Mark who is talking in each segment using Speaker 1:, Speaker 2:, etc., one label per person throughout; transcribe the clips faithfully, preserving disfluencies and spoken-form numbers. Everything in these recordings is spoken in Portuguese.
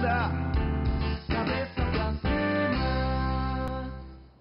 Speaker 1: vida, cabeça pra cima.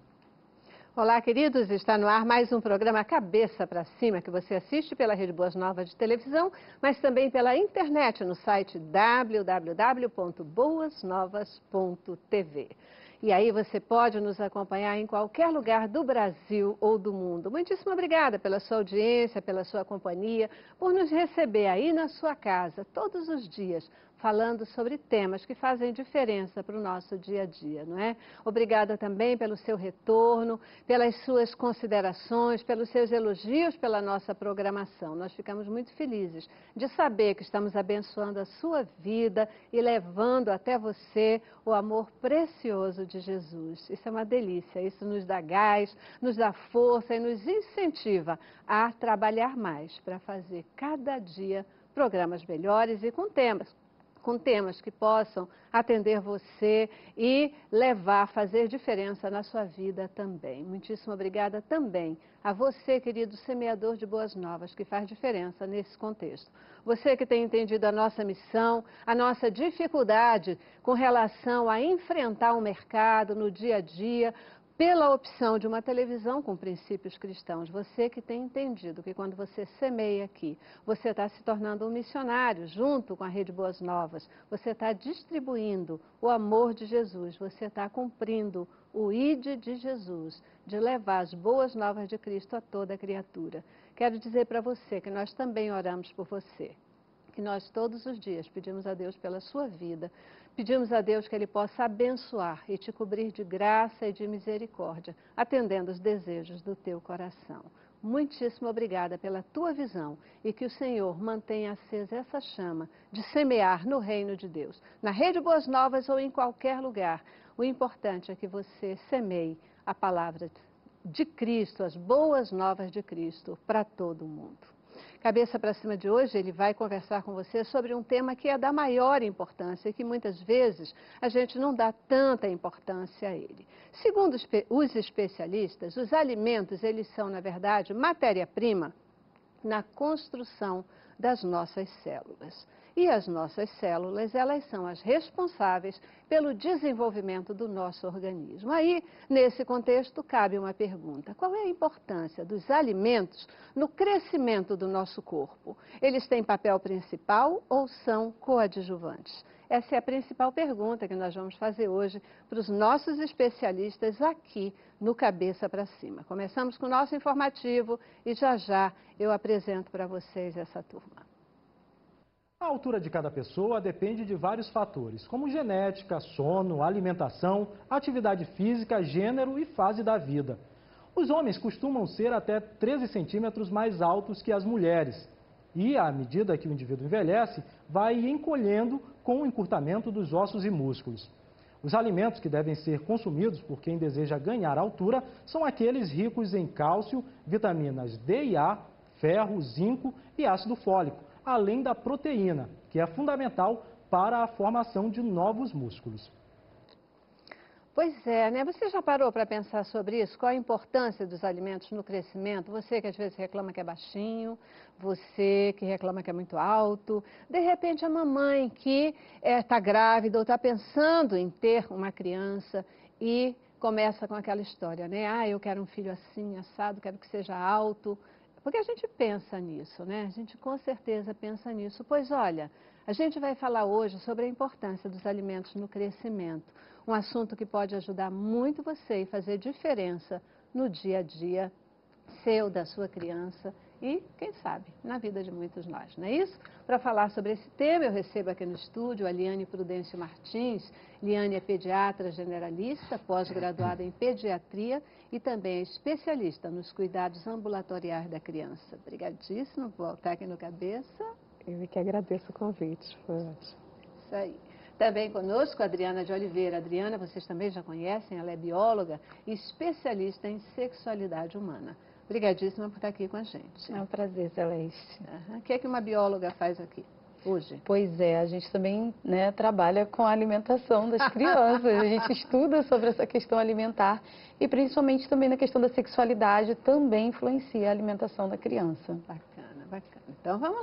Speaker 2: Olá, queridos, está no ar mais um programa Cabeça para Cima, que você assiste pela Rede Boas Novas de televisão, mas também pela internet no site w w w ponto boas novas ponto t v. E aí você pode nos acompanhar em qualquer lugar do Brasil ou do mundo. Muitíssimo obrigada pela sua audiência, pela sua companhia, por nos receber aí na sua casa todos os dias, falando sobre temas que fazem diferença para o nosso dia a dia, não é? Obrigada também pelo seu retorno, pelas suas considerações, pelos seus elogios pela nossa programação. Nós ficamos muito felizes de saber que estamos abençoando a sua vida e levando até você o amor precioso de Jesus. Isso é uma delícia, isso nos dá gás, nos dá força e nos incentiva a trabalhar mais para fazer cada dia programas melhores e com temas com temas que possam atender você e levar, fazer diferença na sua vida também. Muitíssimo obrigada também a você, querido semeador de boas novas, que faz diferença nesse contexto. Você que tem entendido a nossa missão, a nossa dificuldade com relação a enfrentar o mercado no dia a dia, pela opção de uma televisão com princípios cristãos. Você que tem entendido que quando você semeia aqui, você está se tornando um missionário junto com a Rede Boas Novas, você está distribuindo o amor de Jesus, você está cumprindo o ide de Jesus, de levar as boas novas de Cristo a toda criatura. Quero dizer para você que nós também oramos por você, que nós todos os dias pedimos a Deus pela sua vida, pedimos a Deus que Ele possa abençoar e te cobrir de graça e de misericórdia, atendendo os desejos do teu coração. Muitíssimo obrigada pela tua visão e que o Senhor mantenha acesa essa chama de semear no reino de Deus, na Rede Boas Novas ou em qualquer lugar. O importante é que você semeie a palavra de Cristo, as boas novas de Cristo para todo mundo. Cabeça para Cima de hoje, ele vai conversar com você sobre um tema que é da maior importância e que muitas vezes a gente não dá tanta importância a ele. Segundo os especialistas, os alimentos, eles são, na verdade, matéria-prima na construção das nossas células. E as nossas células, elas são as responsáveis pelo desenvolvimento do nosso organismo. Aí, nesse contexto, cabe uma pergunta: qual é a importância dos alimentos no crescimento do nosso corpo? Eles têm papel principal ou são coadjuvantes? Essa é a principal pergunta que nós vamos fazer hoje para os nossos especialistas aqui no Cabeça para Cima. Começamos com o nosso informativo e já já eu apresento para vocês essa turma.
Speaker 3: A altura de cada pessoa depende de vários fatores, como genética, sono, alimentação, atividade física, gênero e fase da vida. Os homens costumam ser até treze centímetros mais altos que as mulheres. E, à medida que o indivíduo envelhece, vai encolhendo com o encurtamento dos ossos e músculos. Os alimentos que devem ser consumidos por quem deseja ganhar altura são aqueles ricos em cálcio, vitaminas D e A, ferro, zinco e ácido fólico, além da proteína, que é fundamental para a formação de novos músculos.
Speaker 2: Pois é, né? Você já parou para pensar sobre isso? Qual a importância dos alimentos no crescimento? Você que às vezes reclama que é baixinho, você que reclama que é muito alto, de repente a mamãe que está é, grávida ou está pensando em ter uma criança e começa com aquela história, né? Ah, eu quero um filho assim, assado, quero que seja alto. Porque a gente pensa nisso, né? A gente com certeza pensa nisso. Pois olha, a gente vai falar hoje sobre a importância dos alimentos no crescimento. Um assunto que pode ajudar muito você e fazer diferença no dia a dia seu, da sua criança e, quem sabe, na vida de muitos nós, não é isso? Para falar sobre esse tema, eu recebo aqui no estúdio a Liane Prudêncio Martins. Liane é pediatra generalista, pós-graduada em pediatria e também é especialista nos cuidados ambulatoriais da criança. Obrigadíssima por voltar aqui no Cabeça.
Speaker 4: Eu que agradeço o convite, foi ótimo.
Speaker 2: Isso aí. Também conosco a Adriana de Oliveira. Adriana, vocês também já conhecem, ela é bióloga e especialista em sexualidade humana. Obrigadíssima por estar aqui com a gente.
Speaker 4: É um prazer, Celeste.
Speaker 2: Uhum. O que é que uma bióloga faz aqui hoje?
Speaker 4: Pois é, a gente também, né, trabalha com a alimentação das crianças. A gente estuda sobre essa questão alimentar e principalmente também na questão da sexualidade também influencia a alimentação da criança.
Speaker 2: Bacana, bacana. Então vamos lá.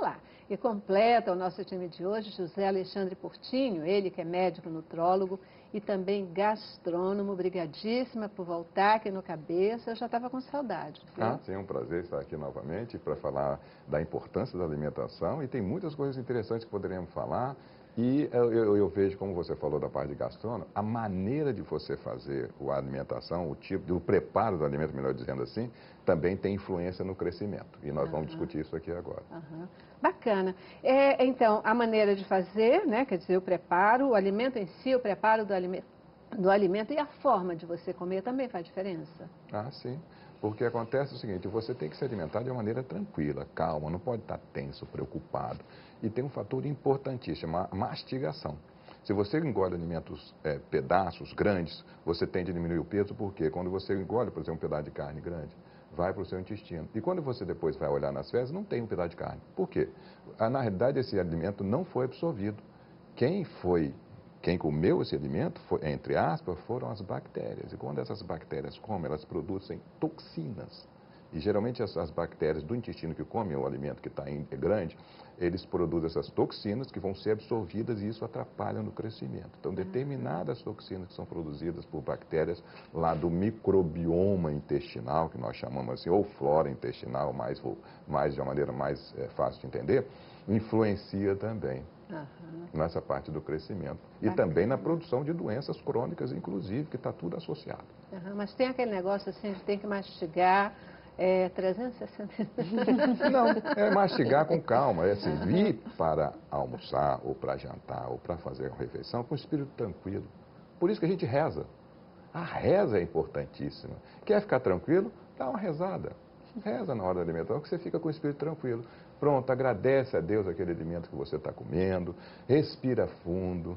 Speaker 2: E completa o nosso time de hoje José Alexandre Portinho, ele que é médico nutrólogo e também gastrônomo. Obrigadíssima por voltar aqui no Cabeça. Eu já estava com saudade. Viu?
Speaker 5: Ah, sim, é um prazer estar aqui novamente para falar da importância da alimentação, e tem muitas coisas interessantes que poderíamos falar. E eu, eu, eu vejo, como você falou da parte de gastrônomo, a maneira de você fazer a alimentação, o tipo, o preparo do alimento, melhor dizendo assim, também tem influência no crescimento. E nós
Speaker 2: Aham.
Speaker 5: vamos discutir isso aqui agora.
Speaker 2: Aham. Bacana. É, então, a maneira de fazer, né, quer dizer, o preparo, o alimento em si, o preparo do alimento, do alimento e a forma de você comer também faz diferença?
Speaker 5: Ah, sim. Porque acontece o seguinte, você tem que se alimentar de uma maneira tranquila, calma, não pode estar tenso, preocupado. E tem um fator importantíssimo, a mastigação. Se você engole alimentos, é, pedaços grandes, você tende a diminuir o peso, porque quando você engole, por exemplo, um pedaço de carne grande, vai para o seu intestino. E quando você depois vai olhar nas fezes, não tem um pedaço de carne. Por quê? Ah, na realidade, esse alimento não foi absorvido. Quem foi... Quem comeu esse alimento, foi, entre aspas, foram as bactérias. E quando essas bactérias comem, elas produzem toxinas. E geralmente essas bactérias do intestino que comem o alimento que está grande, eles produzem essas toxinas que vão ser absorvidas e isso atrapalha no crescimento. Então, determinadas toxinas que são produzidas por bactérias lá do microbioma intestinal, que nós chamamos assim, ou flora intestinal, mais, mais de uma maneira mais é, fácil de entender, influencia também. Uhum. Nessa parte do crescimento. E Bacana. Também na produção de doenças crônicas, inclusive, que está tudo associado.
Speaker 2: Uhum, mas tem aquele negócio assim de tem que mastigar é, trezentos e sessenta...
Speaker 5: Não, é mastigar com calma. É assim, vir para almoçar, ou para jantar, ou para fazer uma refeição com o espírito tranquilo. Por isso que a gente reza. A reza é importantíssima. Quer ficar tranquilo? Dá uma rezada. Reza na hora da alimentação, que você fica com o espírito tranquilo. Pronto, agradece a Deus aquele alimento que você está comendo, respira fundo,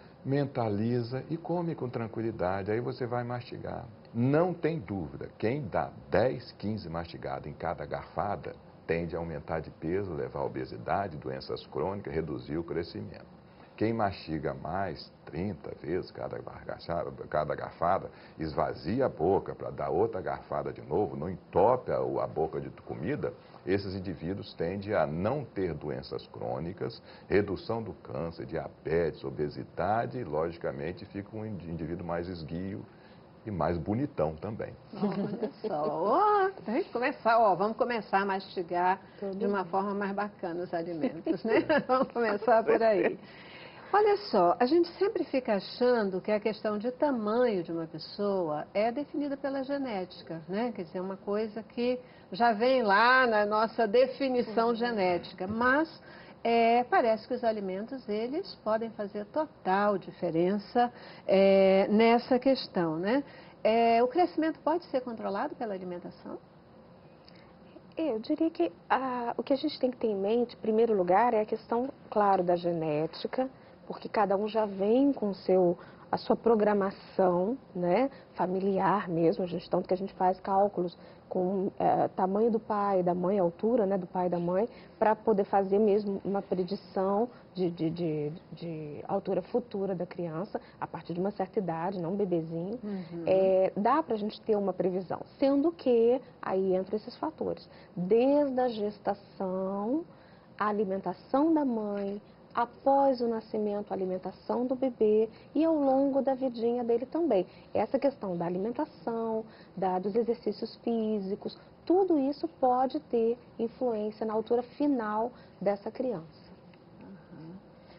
Speaker 5: mentaliza e come com tranquilidade. Aí você vai mastigar. Não tem dúvida, quem dá dez, quinze mastigadas em cada garfada tende a aumentar de peso, levar a obesidade, doenças crônicas, reduzir o crescimento. Quem mastiga mais, trinta vezes cada, cada garfada, esvazia a boca para dar outra garfada de novo, não entope a, a boca de comida, esses indivíduos tendem a não ter doenças crônicas, redução do câncer, diabetes, obesidade e, logicamente, fica um indivíduo mais esguio e mais bonitão também.
Speaker 2: Olha só, oh, tem que começar, ó, vamos começar a mastigar
Speaker 4: Todo
Speaker 2: de uma
Speaker 4: bem.
Speaker 2: forma mais bacana os alimentos, né? Vamos começar por aí. Olha só, a gente sempre fica achando que a questão de tamanho de uma pessoa é definida pela genética, né? Quer dizer, uma coisa que já vem lá na nossa definição genética, mas é, parece que os alimentos, eles podem fazer total diferença é, nessa questão, né? É, o crescimento pode ser controlado pela alimentação?
Speaker 6: Eu diria que ah, o que a gente tem que ter em mente, em primeiro lugar, é a questão, claro, da genética, porque cada um já vem com o seu, a sua programação, né, familiar mesmo, a gente, tanto que a gente faz cálculos com é, tamanho do pai, da mãe, altura, né, do pai e da mãe, para poder fazer mesmo uma predição de, de, de, de altura futura da criança, a partir de uma certa idade, não um bebezinho. Uhum. É, dá para a gente ter uma previsão, sendo que aí entram esses fatores, desde a gestação, a alimentação da mãe, após o nascimento, a alimentação do bebê e ao longo da vidinha dele também. Essa questão da alimentação, da, dos exercícios físicos, tudo isso pode ter influência na altura final dessa criança.
Speaker 2: Uhum.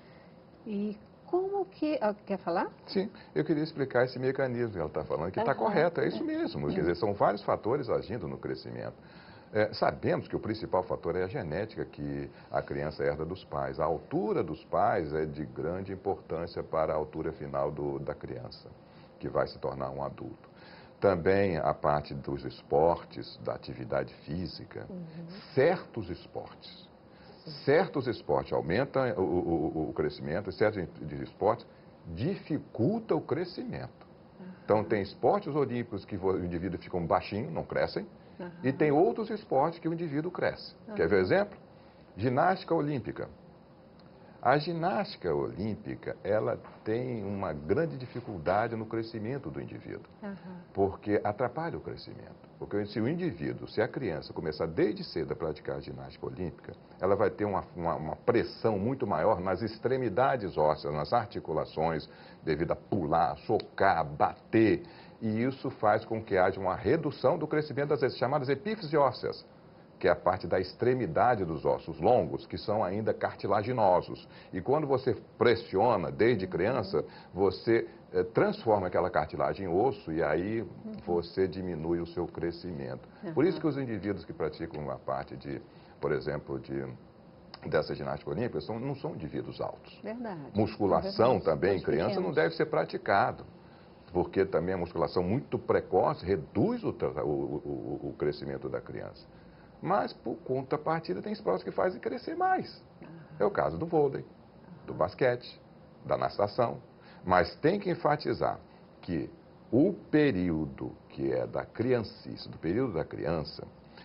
Speaker 2: E como que... Quer falar?
Speaker 5: Sim, eu queria explicar esse mecanismo que ela está falando, que está uhum. correto, é isso mesmo. Quer dizer, são vários fatores agindo no crescimento. É, sabemos que o principal fator é a genética que a criança herda dos pais. A altura dos pais é de grande importância para a altura final do, da criança, que vai se tornar um adulto. Também a parte dos esportes, da atividade física, uhum. certos esportes. Certos esportes aumentam o, o, o crescimento, certos esportes dificultam o crescimento. Uhum. Então, tem esportes olímpicos que o indivíduo fica baixinho, não crescem. Uhum. E tem outros esportes que o indivíduo cresce. Uhum. Quer ver exemplo? Ginástica olímpica. A ginástica olímpica, ela tem uma grande dificuldade no crescimento do indivíduo,
Speaker 2: Aham.
Speaker 5: porque atrapalha o crescimento. Porque se o indivíduo, se a criança começar desde cedo a praticar a ginástica olímpica, ela vai ter uma, uma, uma pressão muito maior nas extremidades ósseas, nas articulações, devido a pular, socar, bater, e isso faz com que haja uma redução do crescimento das chamadas epífises ósseas, que é a parte da extremidade dos ossos longos, que são ainda cartilaginosos. E quando você pressiona desde criança, você eh, transforma aquela cartilagem em osso e aí você diminui o seu crescimento. Por isso que os indivíduos que praticam a parte de, por exemplo, de, dessa ginástica olímpica, são, não são indivíduos altos.
Speaker 2: Verdade.
Speaker 5: Musculação
Speaker 4: É verdade,
Speaker 5: também em
Speaker 4: mais
Speaker 5: criança não
Speaker 4: pequenos.
Speaker 5: deve ser praticado, porque também a musculação muito precoce reduz o, tra- o, o, o crescimento da criança. Mas, por contrapartida, tem esportes que fazem crescer mais. É o caso do vôlei, do basquete, da natação. Mas tem que enfatizar que o período que é da criancice, do período da criança,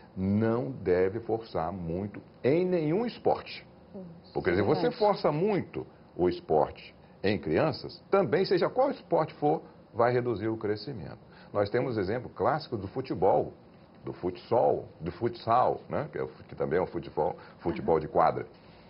Speaker 5: não deve forçar muito em nenhum esporte. Porque se você força muito o esporte em crianças, também, seja qual esporte for, vai reduzir o crescimento. Nós temos exemplo clássico do futebol, do futsal, do futsal, né? que, é, o- que também é um futebol, futebol de quadra.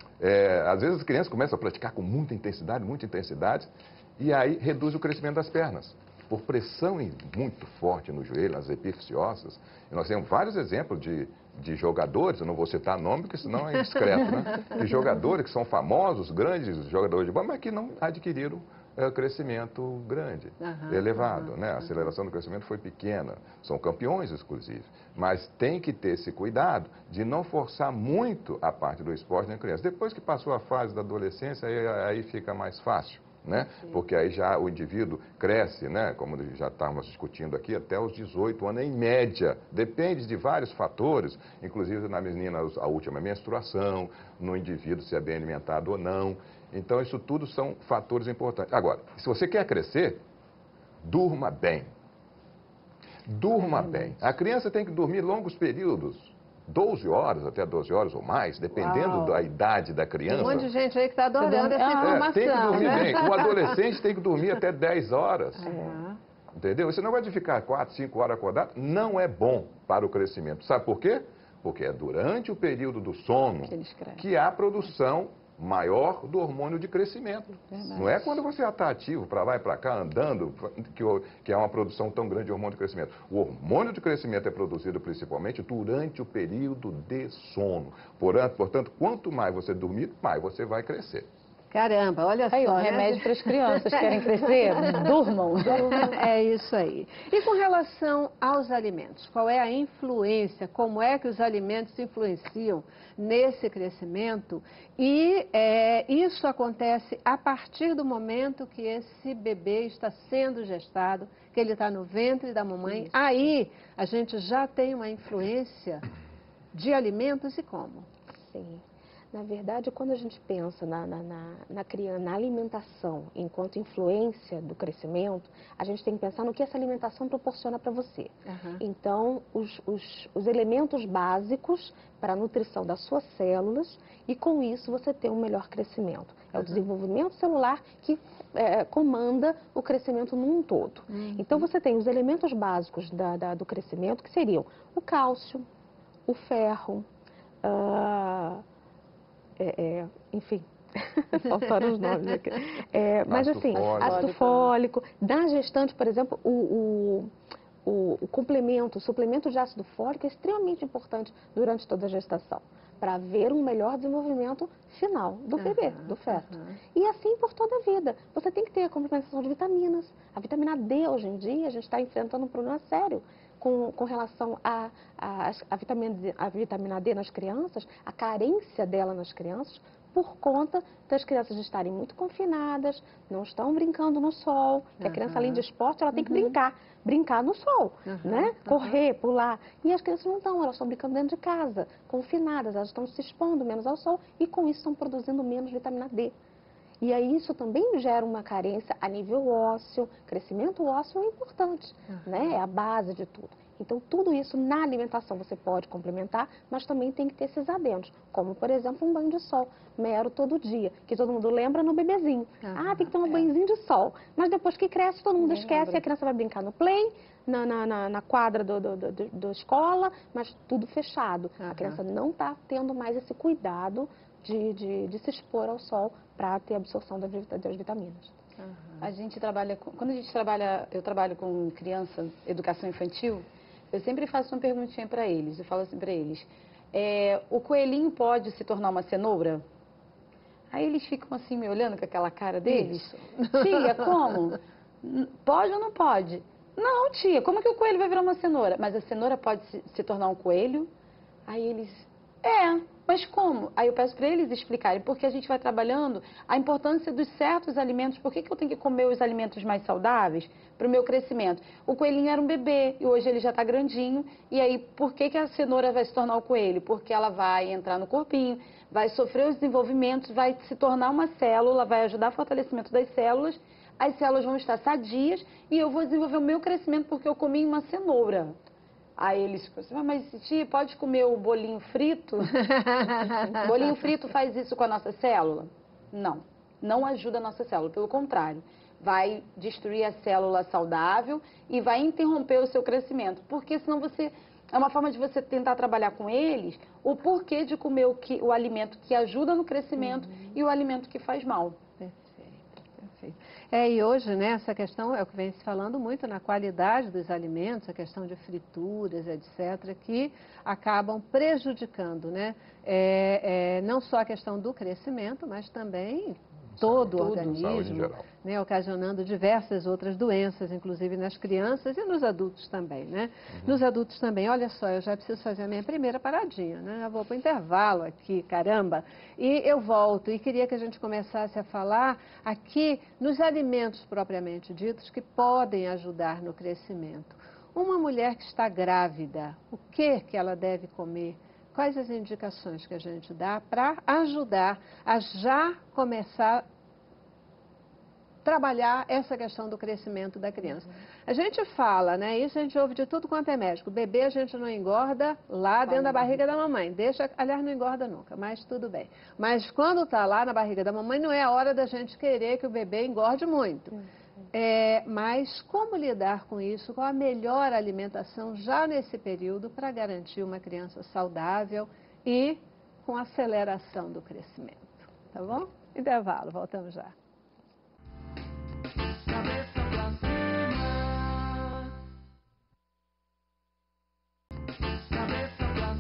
Speaker 5: É, às vezes as crianças começam a praticar com muita intensidade, muita intensidade, e aí reduz o crescimento das pernas. Por pressão em- muito forte no joelho, nas epífises ósseas. E nós temos vários exemplos de, de jogadores, eu não vou citar nome, porque senão é indiscreto, né? De jogadores que são famosos, grandes jogadores de bola, mas que não adquiriram é, crescimento grande,
Speaker 2: Aham,
Speaker 5: elevado,
Speaker 2: aham,
Speaker 5: né? A aceleração do crescimento foi pequena, são campeões, inclusive. Mas tem que ter esse cuidado de não forçar muito a parte do esporte na criança. Depois que passou a fase da adolescência, aí, aí fica mais fácil, né? Porque aí já o indivíduo cresce, né? Como já estávamos discutindo aqui, até os dezoito anos, em média. Depende de vários fatores, inclusive na menina a última menstruação, no indivíduo se é bem alimentado ou não. Então, isso tudo são fatores importantes. Agora, se você quer crescer, durma bem. Durma bem. A criança tem que dormir longos períodos, doze horas, até doze horas ou mais, dependendo
Speaker 2: Uau.
Speaker 5: da idade da
Speaker 2: Tem
Speaker 5: criança.
Speaker 2: um monte de gente aí que está adorando essa
Speaker 4: Ah,
Speaker 2: informação.
Speaker 5: É, tem que dormir
Speaker 2: né?
Speaker 5: bem. O adolescente tem que dormir até dez horas.
Speaker 2: Aham.
Speaker 5: Entendeu? Esse negócio de ficar quatro, cinco horas acordado não é bom para o crescimento. Sabe por quê? Porque é durante o período do sono
Speaker 4: Que eles crescem.
Speaker 5: que há produção maior do hormônio de crescimento.
Speaker 4: Verdade.
Speaker 5: Não é quando você já está ativo, para lá e para cá, andando, que, o- que há uma produção tão grande de hormônio de crescimento. O hormônio de crescimento é produzido principalmente durante o período de sono. Portanto, portanto quanto mais você dormir, mais você vai crescer.
Speaker 2: Caramba, olha
Speaker 4: Aí,
Speaker 2: só.
Speaker 4: um
Speaker 2: né?
Speaker 4: remédio para as crianças querem crescer? Durmam.
Speaker 2: É isso aí. E com relação aos alimentos, qual é a influência? Como é que os alimentos influenciam nesse crescimento? E é, isso acontece a partir do momento que esse bebê está sendo gestado, que ele está no ventre da mamãe. Aí a gente já tem uma influência de alimentos e como?
Speaker 6: Sim. Na verdade, quando a gente pensa na, na, na, na criança, na alimentação enquanto influência do crescimento, a gente tem que pensar no que essa alimentação proporciona para você.
Speaker 2: Aham.
Speaker 6: Então, os, os, os elementos básicos para a nutrição das suas células e, com isso, você tem um melhor crescimento. É o desenvolvimento celular que é, comanda o crescimento num todo. Então, você tem os elementos básicos da, da- do crescimento, que seriam o cálcio, o ferro, ah, é, é, enfim, faltaram os nomes aqui. É, mas
Speaker 5: Ácido
Speaker 6: assim,
Speaker 5: fólico.
Speaker 6: ácido fólico, da gestante, por exemplo, o, o, o, o complemento, o suplemento de ácido fólico é extremamente importante durante toda a gestação, para haver um melhor desenvolvimento final do bebê,
Speaker 2: Aham,
Speaker 6: do feto.
Speaker 2: aham.
Speaker 6: E assim por toda a vida. Você tem que ter a complementação de vitaminas. A vitamina D, hoje em dia, a gente está enfrentando um problema sério com, com relação à a, a, a vitamina, D- a vitamina D nas crianças, a carência dela nas crianças, por conta das crianças estarem muito confinadas, não estão brincando no sol, que a criança, além de esporte, ela tem que brincar, brincar no sol,
Speaker 2: Aham,
Speaker 6: né?
Speaker 2: aham.
Speaker 6: Correr, pular. E as crianças não estão, elas estão brincando dentro de casa, confinadas, elas estão se expondo menos ao sol e com isso estão produzindo menos vitamina D. E aí isso também gera uma carência a nível ósseo, crescimento ósseo é importante, né? É a base de tudo. Então, tudo isso na alimentação você pode complementar, mas também tem que ter esses adendos, como, por exemplo, um banho de sol, mero todo dia, que todo mundo lembra no bebezinho.
Speaker 2: Aham,
Speaker 6: Ah, tem que tomar um
Speaker 4: é.
Speaker 6: banhozinho de sol. Mas depois que cresce, todo mundo
Speaker 4: Ninguém
Speaker 6: esquece,
Speaker 4: lembra.
Speaker 6: a criança vai brincar no play, na, na, na, na quadra do, do, do, do- da escola, mas tudo fechado.
Speaker 2: Aham.
Speaker 6: A criança não está tendo mais esse cuidado de, de, de se expor ao sol para ter absorção das, vit- das vitaminas.
Speaker 4: A gente trabalha com, quando a gente trabalha, eu trabalho com criança, educação infantil, eu sempre faço uma perguntinha para eles. Eu falo assim para eles: é, o coelhinho pode se tornar uma cenoura? Aí eles ficam assim me olhando com aquela cara deles.
Speaker 2: Isso.
Speaker 4: Tia, como? N- Pode ou não pode? Não, tia, como que o coelho vai virar uma cenoura? Mas a cenoura pode se, se tornar um coelho? Aí eles, é, mas como? Aí eu peço para eles explicarem, porque a gente vai trabalhando a importância dos certos alimentos. Por que, que eu tenho que comer os alimentos mais saudáveis para o meu crescimento? O coelhinho era um bebê e hoje ele já está grandinho. E aí, por que, que a cenoura vai se tornar o coelho? Porque ela vai entrar no corpinho, vai sofrer os desenvolvimentos, vai se tornar uma célula, vai ajudar o fortalecimento das células. As células vão estar sadias e eu vou desenvolver o meu crescimento porque eu comi uma cenoura. Aí eles ficam assim, "Ah, mas tia, pode comer o bolinho frito? O bolinho frito faz isso com a nossa célula? Não, não ajuda a nossa célula, pelo contrário. Vai destruir a célula saudável e vai interromper o seu crescimento. Porque senão você, é uma forma de você tentar trabalhar com eles o porquê de comer o, que, o alimento que ajuda no crescimento e o alimento que faz mal.
Speaker 2: Perfeito, perfeito. É, e hoje, né, essa questão é o que vem se falando muito na qualidade dos alimentos, a questão de frituras, etcétera, que acabam prejudicando, né, é, é, não só a questão do crescimento, mas também todo o
Speaker 5: Tudo, saúde em
Speaker 2: organismo,
Speaker 5: geral.
Speaker 2: né, ocasionando diversas outras doenças, inclusive nas crianças e nos adultos também, né? Nos adultos também, olha só, eu já preciso fazer a minha primeira paradinha, né? Já vou para o intervalo aqui, caramba. E eu volto e queria que a gente começasse a falar aqui nos alimentos propriamente ditos que podem ajudar no crescimento. Uma mulher que está grávida, o que que ela deve comer? Quais as indicações que a gente dá para ajudar a já começar a trabalhar essa questão do crescimento da criança? A gente fala, né? Isso a gente ouve de tudo quanto é médico. Bebê a gente não engorda lá dentro da barriga da mamãe. Deixa, aliás, não engorda nunca, mas tudo bem. Mas quando está lá na barriga da mamãe, não é a hora da gente querer que o bebê engorde muito. É, mas como lidar com isso? Qual a melhor alimentação já nesse período para garantir uma criança saudável e com aceleração do crescimento? Tá bom? Intervalo, voltamos já.
Speaker 1: Cabeça pra cima. Cabeça pra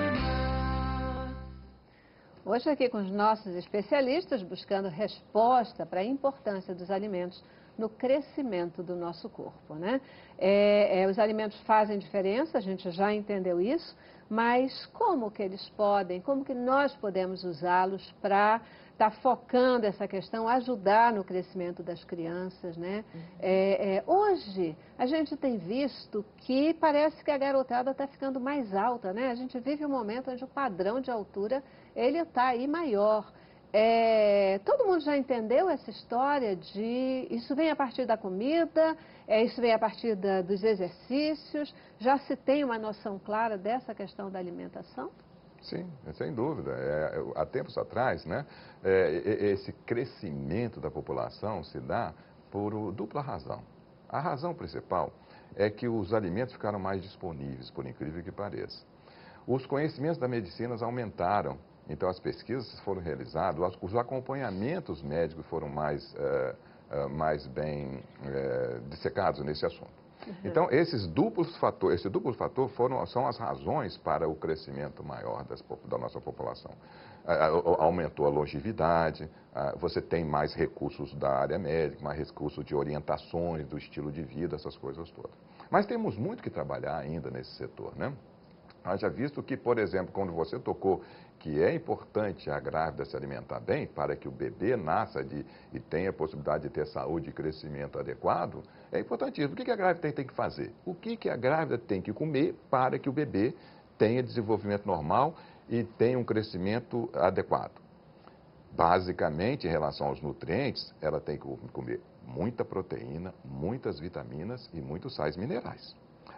Speaker 1: cima.
Speaker 2: Hoje aqui com os nossos especialistas buscando resposta para a importância dos alimentos no crescimento do nosso corpo, né? É, é, os alimentos fazem diferença, a gente já entendeu isso, mas como que eles podem, como que nós podemos usá-los para estar focando essa questão, ajudar no crescimento das crianças, né? É, é, hoje a gente tem visto que parece que a garotada está ficando mais alta, né? A gente vive um momento onde o padrão de altura ele está aí maior. É, todo mundo já entendeu essa história de isso vem a partir da comida, é, isso vem a partir da, dos exercícios, já se tem uma noção clara dessa questão da alimentação?
Speaker 5: Sim, sem dúvida. É, eu- há tempos atrás, né, é, e- esse crescimento da população se dá por o- dupla razão. A razão principal é que os alimentos ficaram mais disponíveis, por incrível que pareça. Os conhecimentos da medicina aumentaram, então as pesquisas foram realizadas, os- os acompanhamentos médicos foram mais, eh, eh, mais bem eh, dissecados nesse assunto. Então, esses duplos fatores, esse duplo fator foram, são as razões para o crescimento maior das po- da nossa população. Ah, ah, Aumentou a longevidade, ah, você tem mais recursos da área médica, mais recursos de orientações, do estilo de vida, essas coisas todas. Mas temos muito que trabalhar ainda nesse setor, né? Haja visto que, por exemplo, quando você tocou que é importante a grávida se alimentar bem para que o bebê nasça de, e tenha a possibilidade de ter saúde e crescimento adequado, é importantíssimo. O que que a grávida tem, tem que fazer? O que que a grávida tem que comer para que o bebê tenha desenvolvimento normal e tenha um crescimento adequado? Basicamente, em relação aos nutrientes, ela tem que comer muita proteína, muitas vitaminas e muitos sais minerais.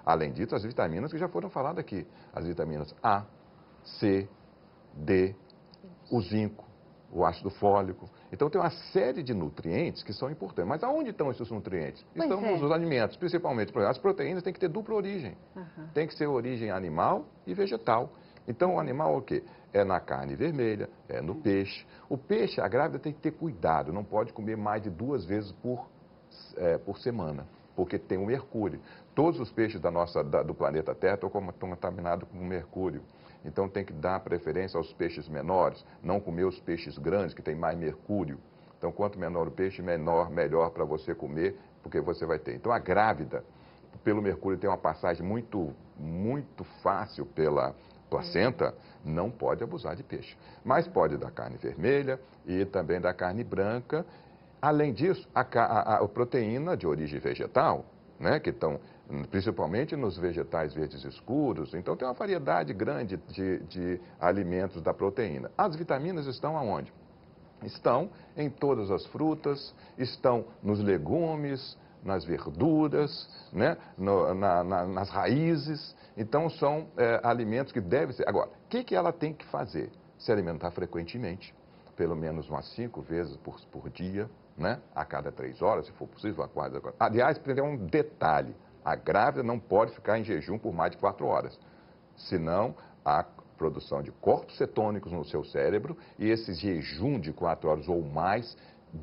Speaker 5: Além disso, as vitaminas que já foram faladas aqui. As vitaminas A, C, D, o zinco, o ácido fólico. Então, tem uma série de nutrientes que são importantes. Mas aonde estão esses nutrientes?
Speaker 2: Pois
Speaker 5: Estão
Speaker 2: é.
Speaker 5: nos alimentos, principalmente. Por exemplo, as proteínas têm que ter dupla origem.
Speaker 2: Aham.
Speaker 5: Tem que ser origem animal e vegetal. Então, o animal é o quê? É na carne vermelha, é no peixe. O peixe, a grávida tem que ter cuidado, não pode comer mais de duas vezes por, é, por semana, porque tem o mercúrio. Todos os peixes da nossa, da- do planeta Terra estão com- estão contaminados com mercúrio. Então, tem que dar preferência aos peixes menores, não comer os peixes grandes, que têm mais mercúrio. Então, quanto menor o peixe, menor, melhor para você comer, porque você vai ter. Então, a grávida, pelo mercúrio, tem uma passagem muito, muito fácil pela placenta, não pode abusar de peixe. Mas pode da carne vermelha e também da carne branca. Além disso, a, ca- a- a proteína de origem vegetal, né, que estão hum, principalmente nos vegetais verdes escuros. Então, tem uma variedade grande de, de alimentos da proteína. As vitaminas estão aonde? Estão em todas as frutas, estão nos legumes, nas verduras, né? no- na- na- nas raízes. Então, são é, alimentos que devem ser. Agora, o que, que ela tem que fazer? Se alimentar frequentemente, pelo menos umas cinco vezes por, por dia, né? A cada três horas, se for possível, a quase. Aliás, tem um detalhe: a grávida não pode ficar em jejum por mais de quatro horas, senão há produção de corpos cetônicos no seu cérebro e esse jejum de quatro horas ou mais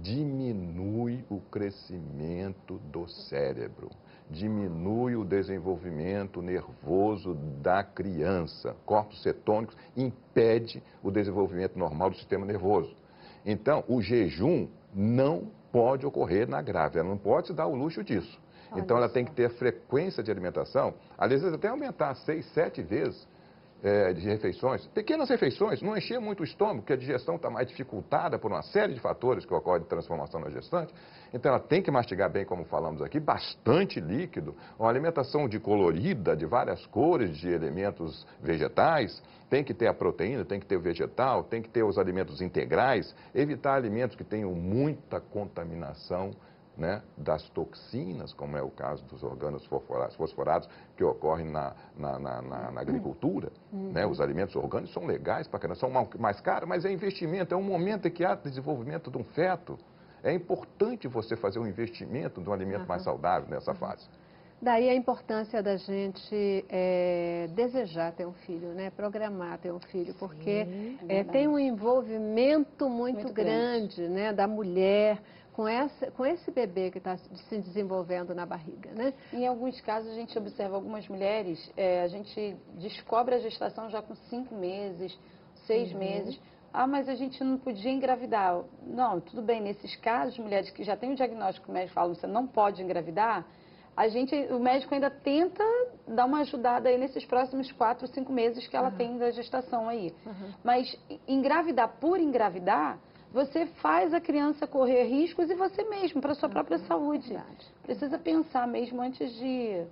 Speaker 5: diminui o crescimento do cérebro, diminui o desenvolvimento nervoso da criança. Corpos cetônicos impede o desenvolvimento normal do sistema nervoso. Então, o jejum não pode ocorrer na grávida, ela não pode se dar o luxo disso.
Speaker 4: Olha
Speaker 5: Então, ela
Speaker 4: só.
Speaker 5: tem que ter frequência de alimentação, às vezes até aumentar seis, sete vezes é, de refeições. Pequenas refeições, não encher muito o estômago, porque a digestão está mais dificultada por uma série de fatores que ocorrem de transformação na gestante. Então, ela tem que mastigar bem, como falamos aqui, bastante líquido, uma alimentação de colorida, de várias cores, de elementos vegetais. Tem que ter a proteína, tem que ter o vegetal, tem que ter os alimentos integrais, evitar alimentos que tenham muita contaminação, né, das toxinas, como é o caso dos organos fosforados, fosforados que ocorrem na, na, na, na- na agricultura. Né? Os alimentos orgânicos são legais para caramba, são mal- mais caros, mas é investimento, é um momento em que há desenvolvimento de um feto. É importante você fazer um investimento de um alimento mais saudável nessa fase.
Speaker 2: Daí a importância da gente é, desejar ter um filho, né? Programar ter um filho, porque
Speaker 4: é
Speaker 2: é, tem um envolvimento muito,
Speaker 4: Muito
Speaker 2: grande,
Speaker 4: grande.
Speaker 2: né, da mulher com, essa, com esse bebê que está se desenvolvendo na barriga, né?
Speaker 4: Em alguns casos, a gente observa algumas mulheres, é, a gente descobre a gestação já com cinco meses, seis
Speaker 2: Uhum.
Speaker 4: meses. Ah, mas a gente não podia engravidar. Não, tudo bem, nesses casos, mulheres que já têm o diagnóstico, o médico fala, você não pode engravidar, a gente, o médico ainda tenta dar uma ajudada aí nesses próximos quatro, cinco meses que ela tem da gestação aí. Mas engravidar por engravidar, você faz a criança correr riscos e você mesmo, para a sua própria saúde.
Speaker 2: Verdade.
Speaker 4: Precisa pensar mesmo antes de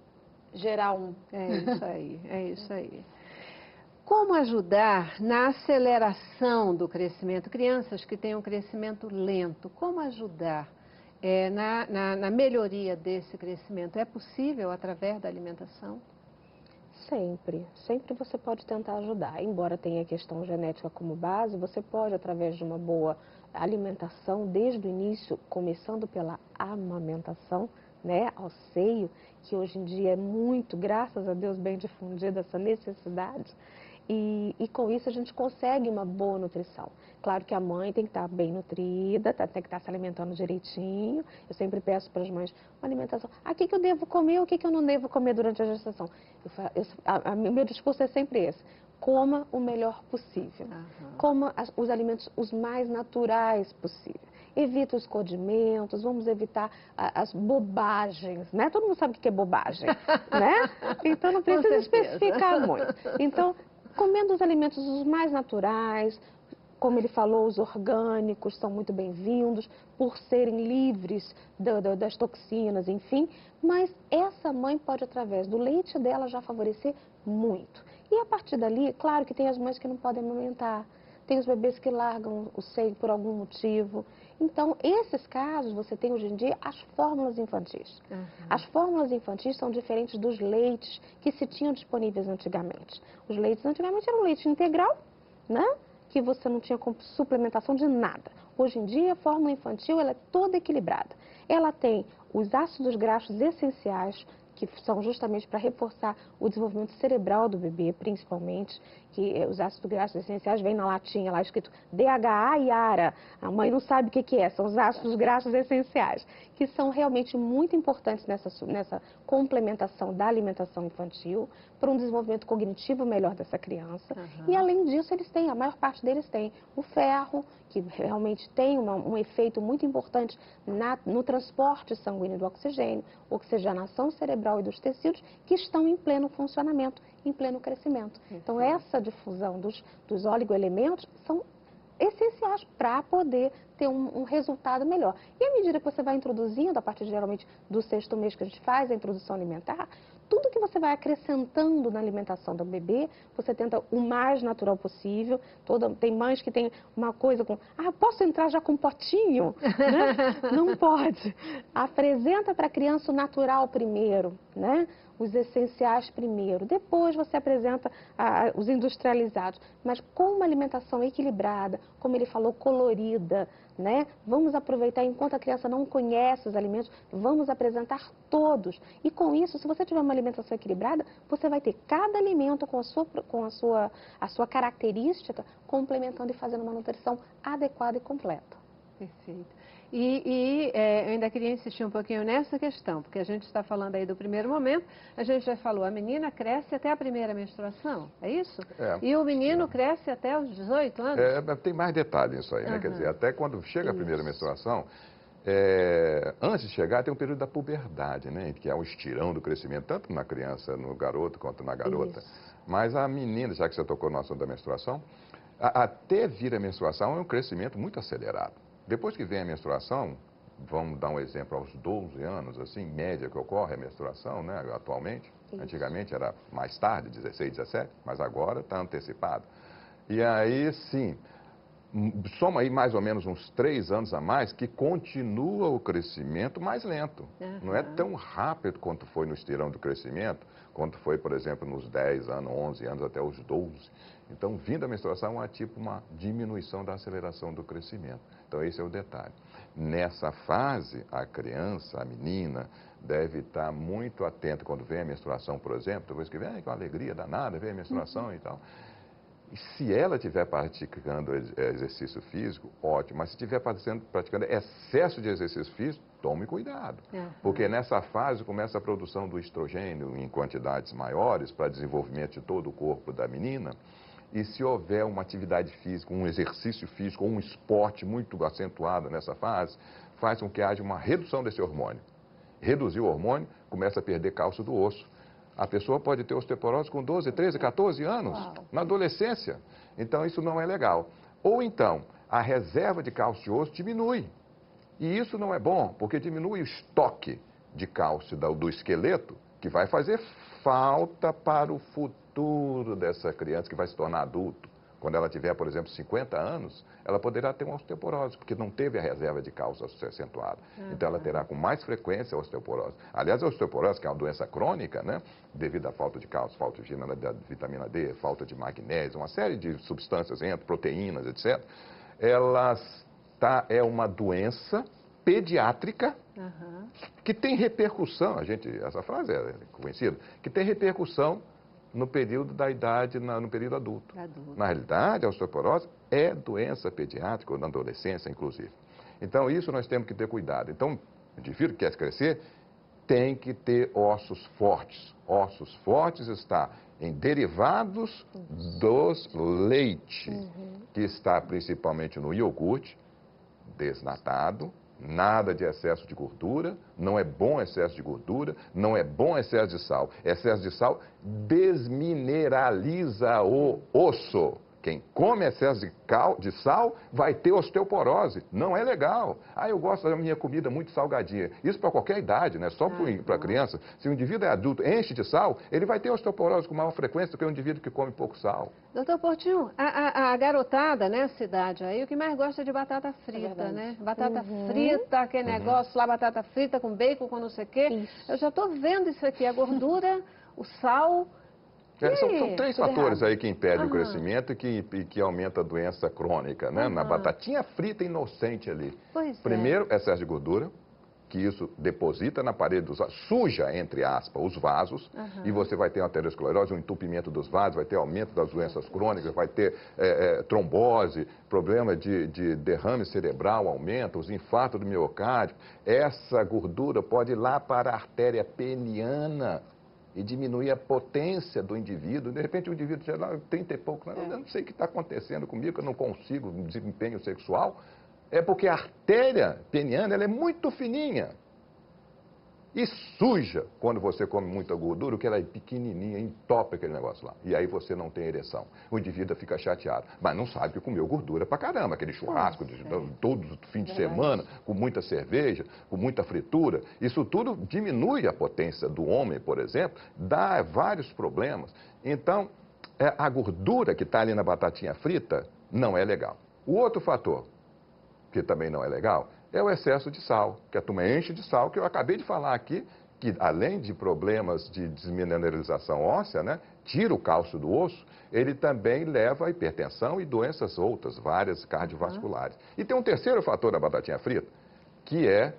Speaker 4: gerar um.
Speaker 2: É isso aí, é isso aí. Como ajudar na aceleração do crescimento? Crianças que têm um crescimento lento, como ajudar é, na, na, na melhoria desse crescimento? É possível através da alimentação?
Speaker 6: Sempre, sempre você pode tentar ajudar. Embora tenha a questão genética como base, você pode, através de uma boa alimentação, desde o início, começando pela amamentação, né, ao seio, que hoje em dia é muito, graças a Deus, bem difundida essa necessidade. E, e com isso a gente consegue uma boa nutrição. Claro que a mãe tem que estar bem nutrida, tá- tem que estar se alimentando direitinho. Eu sempre peço para as mães uma alimentação. Ah, o que, que eu devo comer, o que, que eu não devo comer durante a gestação? Eu, fa- eu, a, a, meu discurso é sempre esse. Coma o melhor possível.
Speaker 2: Aham.
Speaker 6: Coma as- os alimentos os mais naturais possível. Evita os condimentos, vamos evitar a- as bobagens, né? Todo mundo sabe o que é bobagem, né? Então não
Speaker 2: Com
Speaker 6: precisa
Speaker 2: certeza.
Speaker 6: especificar muito. Então, comendo os alimentos os mais naturais, como ele falou, os orgânicos são muito bem-vindos por serem livres da- da- das toxinas, enfim. Mas essa mãe pode, através do leite dela, já favorecer muito. E a partir dali, claro que tem as mães que não podem amamentar. tem os bebês que largam o seio por algum motivo. Então, esses casos, você tem hoje em dia as fórmulas infantis.
Speaker 2: Uhum.
Speaker 6: As fórmulas infantis são diferentes dos leites que se tinham disponíveis antigamente. Os leites antigamente eram leite integral, né? Que você não tinha suplementação de nada. Hoje em dia, a fórmula infantil ela é toda equilibrada. Ela tem os ácidos graxos essenciais, que são justamente para reforçar o desenvolvimento cerebral do bebê, principalmente, que eh, os ácidos graxos essenciais vêm na latinha lá escrito D H A e A R A. A mãe não sabe o que, que é, são os ácidos graxos essenciais, que são realmente muito importantes nessa, nessa complementação da alimentação infantil, para um desenvolvimento cognitivo melhor dessa criança.
Speaker 2: Uhum.
Speaker 6: E além disso, eles têm, a maior parte deles tem o ferro, que realmente tem uma, um efeito muito importante na, no transporte sanguíneo do oxigênio, oxigenação cerebral e dos tecidos, que estão em pleno funcionamento, em pleno crescimento. Então, essa difusão dos, dos oligoelementos são essenciais para poder ter um, um resultado melhor. E à medida que você vai introduzindo, a partir geralmente do sexto mês que a gente faz a introdução alimentar, tudo que você vai acrescentando na alimentação do bebê, você tenta o mais natural possível. Toda, tem mães que tem uma coisa com, ah, posso entrar já com um potinho? Né? Não pode. Apresenta para a criança o natural primeiro, né? Os essenciais primeiro, depois você apresenta ah, os industrializados, mas com uma alimentação equilibrada, como ele falou, colorida, né? Vamos aproveitar, enquanto a criança não conhece os alimentos, vamos apresentar todos. E com isso, se você tiver uma alimentação equilibrada, você vai ter cada alimento com a sua, com a sua, a sua característica, complementando e fazendo uma nutrição adequada e completa.
Speaker 2: Perfeito. E, e é, eu ainda queria insistir um pouquinho nessa questão, porque a gente está falando aí do primeiro momento, a gente já falou, a menina cresce até a primeira menstruação, é isso?
Speaker 5: É.
Speaker 2: E o menino cresce até os dezoito anos?
Speaker 5: É, tem mais detalhes nisso aí, né?
Speaker 2: Uhum.
Speaker 5: Quer dizer, até quando chega a primeira
Speaker 2: Isso.
Speaker 5: menstruação, é, antes de chegar tem um período da puberdade, né? Que é um estirão do crescimento, tanto na criança, no garoto, quanto na garota.
Speaker 6: Isso.
Speaker 5: Mas a menina, já que você tocou no assunto da menstruação, a, até vir a menstruação é um crescimento muito acelerado. Depois que vem a menstruação, vamos dar um exemplo, aos doze anos, assim, em média que ocorre a menstruação, né, atualmente.
Speaker 6: Isso.
Speaker 5: Antigamente era mais tarde, dezesseis, dezessete, mas agora está antecipado. E aí, sim, soma aí mais ou menos uns três anos a mais que continua o crescimento mais lento.
Speaker 2: Uhum.
Speaker 5: Não é tão rápido quanto foi no estirão do crescimento, quanto foi, por exemplo, nos dez anos, onze anos, até os doze. Então, vindo a menstruação, é tipo uma diminuição da aceleração do crescimento. Então, esse é o detalhe. Nessa fase, a criança, a menina, deve estar muito atenta quando vem a menstruação, por exemplo, depois que vem com alegria danada, vem a menstruação uhum. e tal. E se ela estiver praticando exercício físico, ótimo. Mas se estiver praticando excesso de exercício físico, tome cuidado. Uhum. Porque nessa fase começa a produção do estrogênio em quantidades maiores para desenvolvimento de todo o corpo da menina. E se houver uma atividade física, um exercício físico ou um esporte muito acentuado nessa fase, faz com que haja uma redução desse hormônio. Reduzir o hormônio, começa a perder cálcio do osso. A pessoa pode ter osteoporose com doze, treze, quatorze anos, Uau. na adolescência. Então, isso não é legal. Ou então, a reserva de cálcio de osso diminui. E isso não é bom, porque diminui o estoque de cálcio do esqueleto, que vai fazer falta para o futuro dessa criança que vai se tornar adulto. Quando ela tiver, por exemplo, cinquenta anos, ela poderá ter uma osteoporose, porque não teve a reserva de cálcio acentuada. Uhum. Então, ela terá com mais frequência a osteoporose. Aliás, a osteoporose, que é uma doença crônica, né, devido à falta de cálcio, falta de vitamina D, falta de magnésio, uma série de substâncias, entre proteínas, etcétera, ela tá, é uma doença pediátrica uhum. que tem repercussão, a gente, essa frase é conhecida, que tem repercussão no período da idade, na, no período adulto. adulto. Na realidade, a osteoporose é doença pediátrica, ou na adolescência, inclusive. Então, isso nós temos que ter cuidado. Então, o indivíduo que quer crescer tem que ter ossos fortes. Ossos fortes está em derivados dos leite, uhum. que está principalmente no iogurte desnatado, nada de excesso de gordura, não é bom excesso de gordura, não é bom excesso de sal. Excesso de sal desmineraliza o osso. Quem come excesso de, cal, de sal vai ter osteoporose. Não é legal. Ah, eu gosto da minha comida muito salgadinha. Isso para qualquer idade, não é só para criança. Se o indivíduo é adulto, enche de sal, ele vai ter osteoporose com maior frequência do que um indivíduo que come pouco sal.
Speaker 2: Doutor Portinho, a, a, a garotada nessa idade aí, o que mais gosta é de batata frita,
Speaker 4: É
Speaker 2: né? Batata
Speaker 6: Uhum.
Speaker 2: frita, aquele
Speaker 5: Uhum.
Speaker 2: negócio lá, batata frita com bacon, com não sei o quê.
Speaker 6: Isso.
Speaker 2: Eu já estou vendo isso aqui, a gordura, o sal.
Speaker 5: É, são,
Speaker 2: E
Speaker 5: são três
Speaker 2: tudo
Speaker 5: fatores
Speaker 2: errado.
Speaker 5: aí que impedem o
Speaker 2: Aham.
Speaker 5: crescimento e que, e que aumenta a doença crônica, né? Na
Speaker 2: Aham.
Speaker 5: batatinha frita inocente ali.
Speaker 2: Pois é.
Speaker 5: Primeiro, excesso de gordura, que isso deposita na parede dos vasos, suja, entre aspas, os vasos,
Speaker 2: Aham.
Speaker 5: e você vai ter uma aterosclerose, um entupimento dos vasos, vai ter aumento das doenças crônicas, vai ter é, é, trombose, problema de, de derrame cerebral aumenta, os infartos do miocárdio. Essa gordura pode ir lá para a artéria peniana e diminuir a potência do indivíduo. De repente o indivíduo já lá, trinta e pouco, eu não sei o que está acontecendo comigo, eu não consigo um desempenho sexual. É porque a artéria peniana ela é muito fininha e suja quando você come muita gordura, que ela é pequenininha, entope aquele negócio lá. E aí você não tem ereção. O indivíduo fica chateado, mas não sabe que comeu gordura pra caramba, aquele churrasco de, todos os fins de semana, com muita cerveja, com muita fritura. Isso tudo diminui a potência do homem, por exemplo, dá vários problemas. Então, é, a gordura que está ali na batatinha frita não é legal. O outro fator que também não é legal, é o excesso de sal, que a turma enche de sal, que eu acabei de falar aqui, que além de problemas de desmineralização óssea, né, tira o cálcio do osso, ele também leva a hipertensão e doenças outras, várias cardiovasculares. E tem um terceiro fator da batatinha frita, que é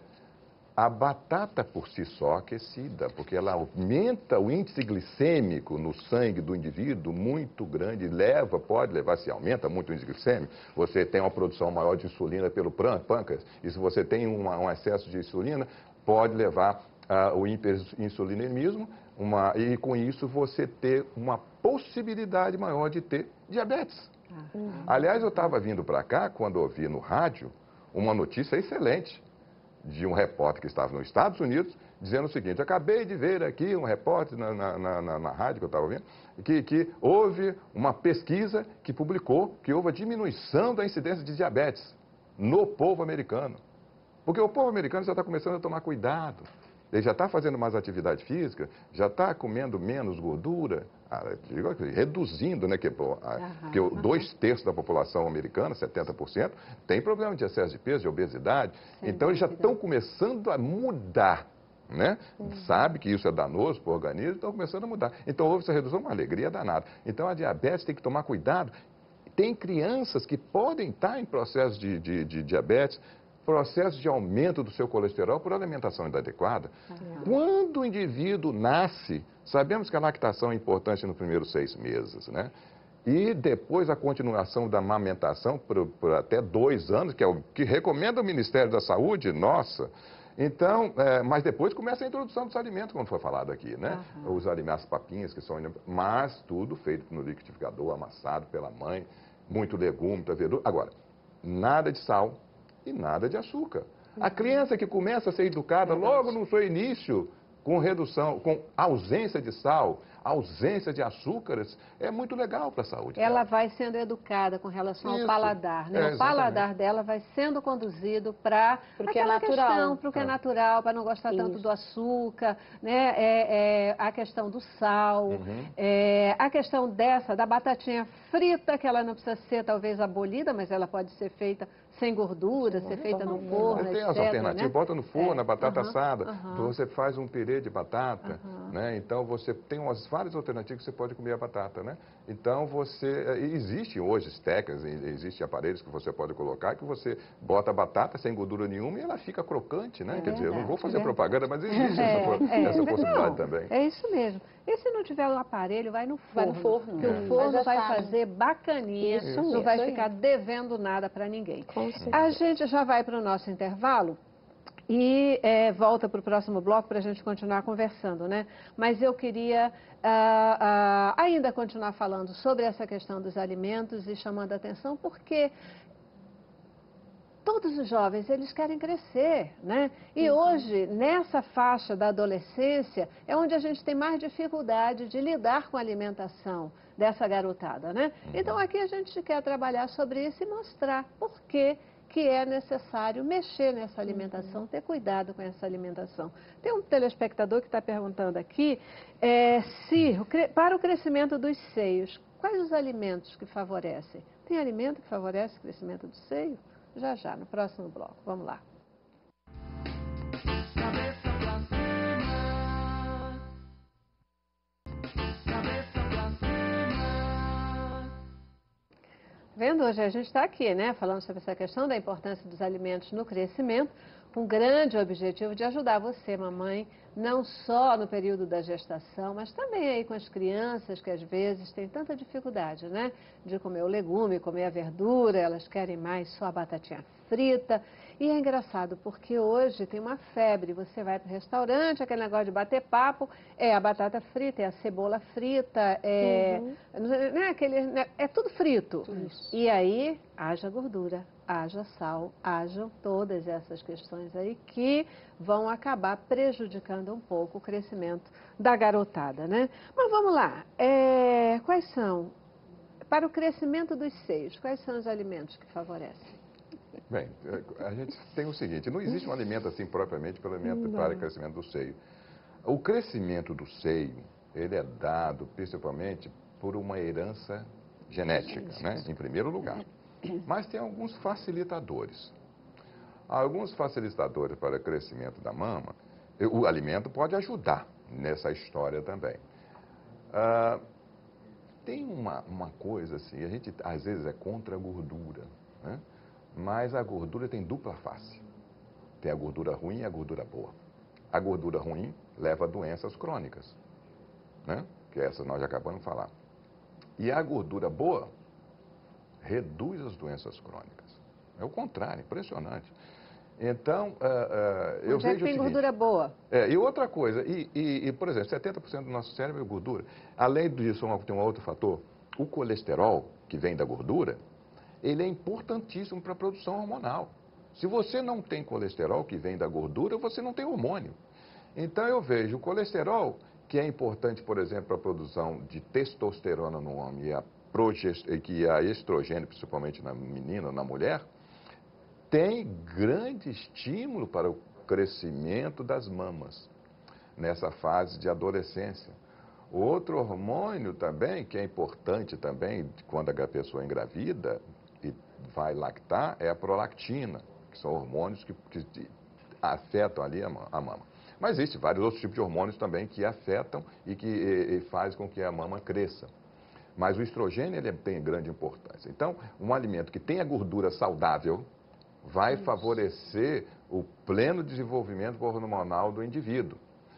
Speaker 5: a batata por si só aquecida, porque ela aumenta o índice glicêmico no sangue do indivíduo muito grande, leva, pode levar, se aumenta muito o índice glicêmico, você tem uma produção maior de insulina pelo pâncreas, e se você tem uma, um excesso de insulina, pode levar uh, o hiperinsulinismo, uma, e com isso você ter uma possibilidade maior de ter diabetes.
Speaker 2: Uhum.
Speaker 5: Aliás, eu estava vindo para cá, quando ouvi no rádio, uma notícia excelente, de um repórter que estava nos Estados Unidos, dizendo o seguinte: acabei de ver aqui um repórter na, na, na, na rádio que eu estava ouvindo, que, que houve uma pesquisa que publicou que houve a diminuição da incidência de diabetes no povo americano. Porque o povo americano já está começando a tomar cuidado. Ele já está fazendo mais atividade física, já está comendo menos gordura, ah, digo, reduzindo, né? Que, pô, ah,
Speaker 2: Aham,
Speaker 5: porque o-
Speaker 2: aham.
Speaker 5: dois terços da população americana, setenta por cento, tem problema de excesso de peso, de obesidade.
Speaker 2: Sem
Speaker 5: então, eles já
Speaker 2: dúvida.
Speaker 5: estão começando a mudar, né? Sabe que isso é danoso para o organismo, estão começando a mudar. Então, houve essa redução, uma alegria danada. Então, a diabetes tem que tomar cuidado. Tem crianças que podem estar em processo de, de, de diabetes, processo de aumento do seu colesterol por alimentação inadequada. Quando o indivíduo nasce, sabemos que a lactação é importante nos primeiros seis meses, né? E depois a continuação da amamentação por, por até dois anos, que é o que recomenda o Ministério da Saúde, nossa. Então, é, mas depois começa a introdução dos alimentos, como foi falado aqui, né?
Speaker 2: Aham.
Speaker 5: Os alimentos, as papinhas, que são... Mas tudo feito no liquidificador, amassado pela mãe, muito legume, muita verdura. Agora, nada de sal e nada de açúcar. A criança que começa a ser educada logo no seu início, com redução, com ausência de sal, ausência de açúcares, é muito legal para a saúde
Speaker 2: Ela
Speaker 5: dela.
Speaker 2: vai sendo educada com relação ao
Speaker 5: Isso.
Speaker 2: paladar, né?
Speaker 5: É,
Speaker 2: o
Speaker 5: exatamente.
Speaker 2: paladar dela vai sendo conduzido para
Speaker 4: Pro que é natural.
Speaker 2: para o que é
Speaker 5: É.
Speaker 2: natural, para não gostar tanto
Speaker 6: Isso.
Speaker 2: do açúcar, né? É, é, a questão do sal,
Speaker 5: Uhum.
Speaker 2: é, a questão dessa, da batatinha frita, que ela não precisa ser talvez abolida, mas ela pode ser feita sem gordura, ser feita no forno,
Speaker 5: Tem as
Speaker 2: etcétera,
Speaker 5: alternativas,
Speaker 2: né?
Speaker 5: bota no forno,
Speaker 2: É.
Speaker 5: a batata
Speaker 2: Aham,
Speaker 5: assada,
Speaker 2: aham.
Speaker 5: você faz um purê de batata,
Speaker 2: Aham.
Speaker 5: né? Então você tem umas várias alternativas que você pode comer a batata, né? Então você, eh, existe hoje técnicas, existem aparelhos que você pode colocar que você bota a batata sem gordura nenhuma e ela fica crocante, né?
Speaker 2: É
Speaker 5: Quer dizer, eu não vou
Speaker 2: verdade,
Speaker 5: fazer
Speaker 2: é
Speaker 5: propaganda, mas existe
Speaker 2: É,
Speaker 5: essa, po-
Speaker 2: é.
Speaker 5: essa possibilidade
Speaker 2: Não,
Speaker 5: também.
Speaker 2: É isso mesmo. E se não tiver o aparelho, vai no forno.
Speaker 4: Vai no forno.
Speaker 2: Porque
Speaker 5: É.
Speaker 2: o forno
Speaker 4: Mas
Speaker 2: vai
Speaker 4: assado.
Speaker 2: fazer bacaninha,
Speaker 6: Isso
Speaker 2: não
Speaker 6: mesmo.
Speaker 2: vai
Speaker 4: Isso aí.
Speaker 2: ficar devendo nada para ninguém.
Speaker 6: Com certeza.
Speaker 2: A gente já vai para o nosso intervalo e é, volta para o próximo bloco para a gente continuar conversando, né? Mas eu queria ah, ah, ainda continuar falando sobre essa questão dos alimentos e chamando a atenção porque todos os jovens, eles querem crescer, né? E hoje, nessa faixa da adolescência, é onde a gente tem mais dificuldade de lidar com a alimentação dessa garotada, né? Então, aqui a gente quer trabalhar sobre isso e mostrar por que que é necessário mexer nessa alimentação, ter cuidado com essa alimentação. Tem um telespectador que está perguntando aqui é, se, o cre- para o crescimento dos seios, quais os alimentos que favorecem? Tem alimento que favorece o crescimento do seio? Já já, no próximo bloco. Vamos lá.
Speaker 1: Cabeça pra cima. Cabeça pra cima.
Speaker 2: Vendo, hoje a gente está aqui, né, falando sobre essa questão da importância dos alimentos no crescimento, com o grande objetivo de ajudar você, mamãe, não só no período da gestação, mas também aí com as crianças que às vezes têm tanta dificuldade, né, de comer o legume, comer a verdura, elas querem mais só a batatinha frita. E é engraçado, porque hoje tem uma febre, você vai para o restaurante, aquele negócio de bater papo, é a batata frita, é a cebola frita, é, né, aquele, né, é tudo frito. E aí, haja gordura, haja sal, hajam todas essas questões aí que vão acabar prejudicando um pouco o crescimento da garotada, né? Mas vamos lá, é, quais são, para o crescimento dos seios, quais são os alimentos que favorecem?
Speaker 5: Bem, a gente tem o seguinte, não existe um alimento assim propriamente para, alimento, para o crescimento do seio. O crescimento do seio, ele é dado principalmente por uma herança genética, né, em primeiro lugar. Mas tem alguns facilitadores. Alguns facilitadores para o crescimento da mama, o alimento pode ajudar nessa história também. Ah, tem uma, uma coisa assim, a gente às vezes é contra a gordura, né? Mas a gordura tem dupla face. Tem a gordura ruim e a gordura boa. A gordura ruim leva a doenças crônicas, né? Que essas nós já acabamos de falar. E a gordura boa reduz as doenças crônicas. É o contrário, impressionante. Então, uh, uh, eu
Speaker 2: Onde é
Speaker 5: vejo
Speaker 2: que tem
Speaker 5: o seguinte,
Speaker 2: gordura boa?
Speaker 5: É, e outra coisa, e, e, e, por exemplo, setenta por cento do nosso cérebro é gordura. Além disso, uma- tem um outro fator, o colesterol, que vem da gordura, ele é importantíssimo para a produção hormonal. Se você não tem colesterol que vem da gordura, você não tem hormônio. Então eu vejo o colesterol, que é importante, por exemplo, para a produção de testosterona no homem e a, progest... e que a estrogênio, principalmente na menina, na mulher, tem grande estímulo para o crescimento das mamas nessa fase de adolescência. Outro hormônio também, que é importante também quando a pessoa engravida e vai lactar, é a prolactina, que são hormônios que, que afetam ali a, a mama. Mas existem vários outros tipos de hormônios também que afetam e que e, e fazem com que a mama cresça. Mas o estrogênio ele tem grande importância. Então, um alimento que tenha gordura saudável vai Isso. favorecer o pleno desenvolvimento hormonal do indivíduo.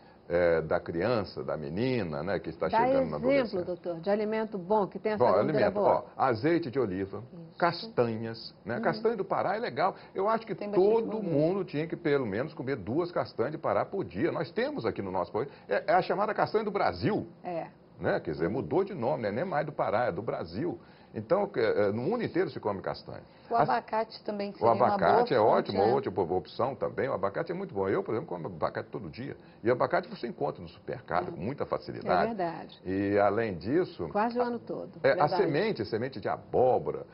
Speaker 5: É, da criança, da menina, né, que está
Speaker 2: Dá
Speaker 5: chegando na adolescência.
Speaker 2: exemplo, doutor, de alimento bom, que tem essa
Speaker 5: Bom,
Speaker 2: gordura
Speaker 5: alimento,
Speaker 2: boa.
Speaker 5: ó, azeite de oliva,
Speaker 2: Isso.
Speaker 5: castanhas, né?
Speaker 2: Hum.
Speaker 5: Castanha do Pará é legal. Eu acho que
Speaker 4: Tem bastante
Speaker 5: todo
Speaker 4: gordura.
Speaker 5: mundo tinha que pelo menos comer duas castanhas de Pará por dia. Nós temos aqui no nosso país, é, é a chamada castanha do Brasil,
Speaker 2: É.
Speaker 5: né? Quer dizer, mudou de nome, não é nem mais do Pará, é do Brasil. Então, que, é, no mundo inteiro se come castanha.
Speaker 4: O
Speaker 5: As-
Speaker 4: abacate também
Speaker 5: O
Speaker 4: seria uma boa
Speaker 5: abacate é
Speaker 4: fonte,
Speaker 5: ótimo,
Speaker 4: né?
Speaker 5: outra opção também. O abacate é muito bom. Eu, por exemplo, como abacate todo dia. E abacate você encontra no supermercado com muita
Speaker 2: É
Speaker 5: facilidade.
Speaker 2: verdade.
Speaker 5: E, além disso,
Speaker 2: Quase o ano todo.
Speaker 5: é, a
Speaker 2: Verdade.
Speaker 5: semente, semente de abóbora,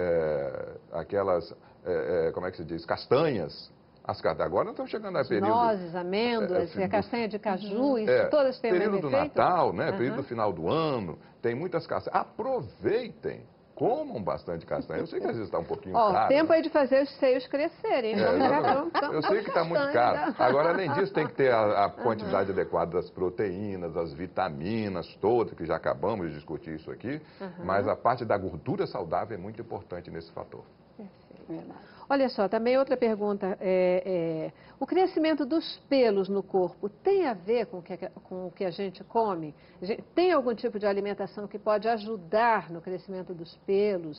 Speaker 5: é, aquelas, é, é, como é que se diz, castanhas. As ca- agora não estão chegando a
Speaker 2: As
Speaker 5: período...
Speaker 2: nozes, amêndoas,
Speaker 5: é,
Speaker 2: e a
Speaker 5: do-
Speaker 2: castanha de caju, isso
Speaker 5: é,
Speaker 2: todas têm o mesmo
Speaker 5: período do
Speaker 2: efeito?
Speaker 5: Natal, né? Período
Speaker 2: Aham.
Speaker 5: do final do ano, tem muitas castanhas. Aproveitem, comam bastante castanha. Eu sei que às vezes está um pouquinho
Speaker 2: Ó,
Speaker 5: caro.
Speaker 2: tempo
Speaker 5: né?
Speaker 2: aí de fazer os seios crescerem.
Speaker 5: É,
Speaker 2: Vamos
Speaker 5: exatamente.
Speaker 2: cá, vamos-
Speaker 5: Eu sei que está muito
Speaker 2: castanha,
Speaker 5: caro.
Speaker 2: né?
Speaker 5: Agora, além disso, tem que ter a, a quantidade adequada das proteínas, das vitaminas todas, que já acabamos de discutir isso aqui. Mas a parte da gordura saudável é muito importante nesse fator.
Speaker 4: Verdade.
Speaker 2: Olha só, também outra pergunta. É, é, o crescimento dos pelos no corpo tem a ver com o que, com o que a gente come? A gente- Tem algum tipo de alimentação que pode ajudar no crescimento dos pelos,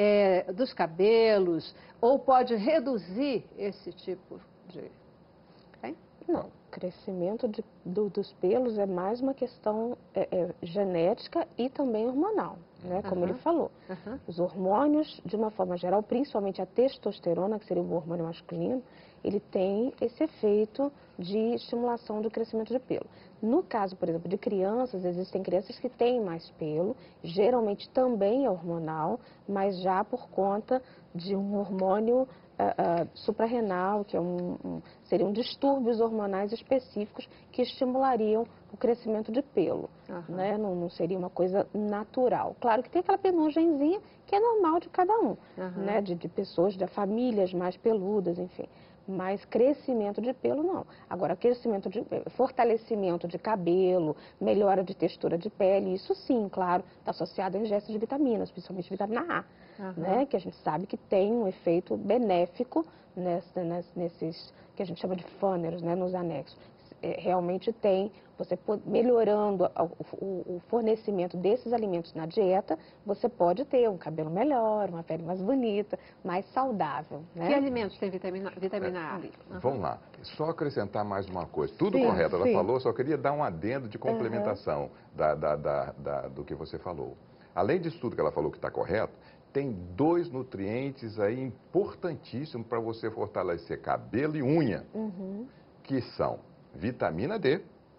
Speaker 2: é, dos cabelos, ou pode reduzir esse tipo de... Tem?
Speaker 6: Não, crescimento de- do- dos pelos é mais uma questão é, é, genética e também hormonal, né? Como ele
Speaker 2: Aham.
Speaker 6: falou.
Speaker 2: Aham.
Speaker 6: Os hormônios, de uma forma geral, principalmente a testosterona, que seria o hormônio masculino, ele tem esse efeito de estimulação do crescimento de pelo. No caso, por exemplo, de crianças, existem crianças que têm mais pelo, geralmente também é hormonal, mas já por conta de um hormônio ah, ah, suprarrenal, que é um, um- seriam distúrbios hormonais específicos que estimulariam o crescimento de pelo,
Speaker 2: Aham.
Speaker 6: né? Não, não seria uma coisa natural. Claro que tem aquela penugenzinha que é normal de cada um,
Speaker 2: Aham.
Speaker 6: né? De, de pessoas, de famílias mais peludas, enfim. Mas crescimento de pelo, não. Agora, crescimento de eh, fortalecimento de cabelo, melhora de textura de pele, isso sim, claro, está associado à ingesta de vitaminas, principalmente vitamina A,
Speaker 2: Aham.
Speaker 6: né? Que a gente sabe que tem um efeito benéfico nessa- nes- nesses, que a gente chama de fâneros, né? Nos anexos. É, realmente tem, você po- melhorando a- o, o- o fornecimento desses alimentos na dieta, você pode ter um cabelo melhor, uma pele mais bonita, mais saudável, né?
Speaker 2: Que alimentos têm vitamina, vitamina A? Aham.
Speaker 5: Vamos lá, só acrescentar mais uma coisa. Tudo
Speaker 6: Sim,
Speaker 5: correto, ela
Speaker 6: sim.
Speaker 5: falou, só queria dar um adendo de complementação da, da- da- da- do que você falou. Além disso tudo que ela falou que está correto, tem dois nutrientes aí importantíssimos para você fortalecer cabelo e unha,
Speaker 6: Uhum,
Speaker 5: que são vitamina D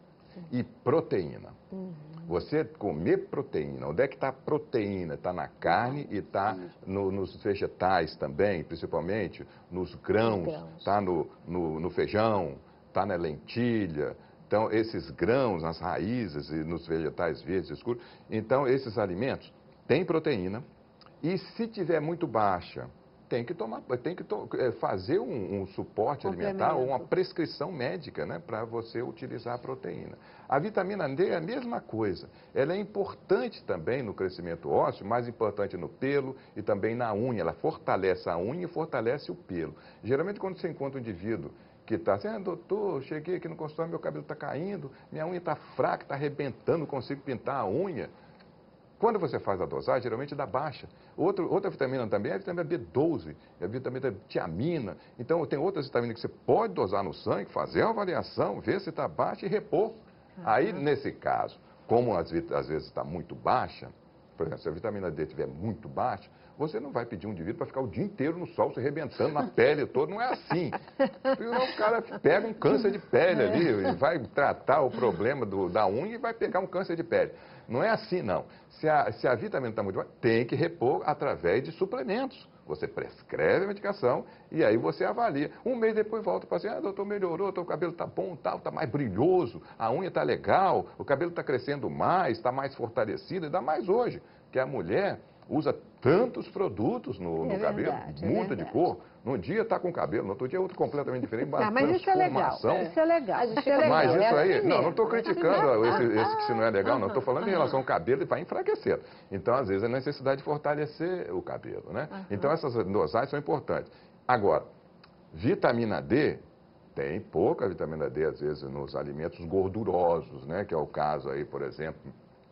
Speaker 5: e proteína.
Speaker 6: uhum.
Speaker 5: Você comer proteína, onde é que está a proteína? Está na carne e está no- nos vegetais também, principalmente nos grãos,
Speaker 6: grãos.
Speaker 5: está no, no- no feijão, está na lentilha. Então, esses grãos, nas raízes e nos vegetais verdes escuros. Então, esses alimentos têm proteína e se tiver muito baixa, tem que tomar, tem que to- eh, fazer um, um suporte alimentar ou uma
Speaker 2: Complemento.
Speaker 5: prescrição médica, né, para você utilizar a proteína. A vitamina D é a mesma coisa. Ela é importante também no crescimento ósseo, mais importante no pelo e também na unha. Ela fortalece a unha e fortalece o pelo. Geralmente, quando você encontra um indivíduo que está assim, ah, doutor, cheguei aqui no consultório, meu cabelo está caindo, minha unha está fraca, está arrebentando, não consigo pintar a unha. Quando você faz a dosagem, geralmente dá baixa. Outro, outra vitamina também é a vitamina B doze, é a vitamina tiamina. Então, tem outras vitaminas que você pode dosar no sangue, fazer uma avaliação, ver se está baixa e repor. Aí, nesse caso, como às ve- às vezes está muito baixa, por exemplo, se a vitamina D estiver muito baixa, você não vai pedir um indivíduo para ficar o dia inteiro no sol, se arrebentando na pele toda. Não é assim. Senão o cara pega um câncer de pele ali, e vai tratar o problema do- da unha e vai pegar um câncer de pele. Não é assim, não. Se a, se a vitamina está muito baixa, tem que repor através de suplementos. Você prescreve a medicação e aí você avalia. Um mês depois volta para assim, ah, doutor, melhorou, o cabelo está bom, tal, está mais brilhoso, a unha está legal, o cabelo está crescendo mais, está mais fortalecido, ainda mais hoje, que a mulher usa tantos produtos no, no
Speaker 2: É
Speaker 5: cabelo,
Speaker 2: verdade, é
Speaker 5: muda de
Speaker 2: verdade.
Speaker 5: cor. Num dia está com cabelo, no outro dia outro completamente diferente, uma
Speaker 2: Ah, mas isso é legal.
Speaker 5: transformação.
Speaker 2: Isso é legal.
Speaker 4: A gente
Speaker 2: Isso é
Speaker 4: fica-
Speaker 2: legal.
Speaker 5: Mas
Speaker 2: é
Speaker 5: isso aí,
Speaker 2: assim
Speaker 5: não, não
Speaker 2: mesmo,
Speaker 5: estou
Speaker 2: é assim
Speaker 5: criticando
Speaker 2: mesmo.
Speaker 5: esse, esse que se não é legal, não.
Speaker 2: Aham,
Speaker 5: Estou falando em
Speaker 2: aham.
Speaker 5: relação ao cabelo e vai enfraquecendo. Então, às vezes, é necessidade de fortalecer o cabelo, né?
Speaker 2: Aham.
Speaker 5: Então, essas dosagens são importantes. Agora, vitamina D, tem pouca vitamina D, às vezes, nos alimentos gordurosos, né? Que é o caso aí, por exemplo,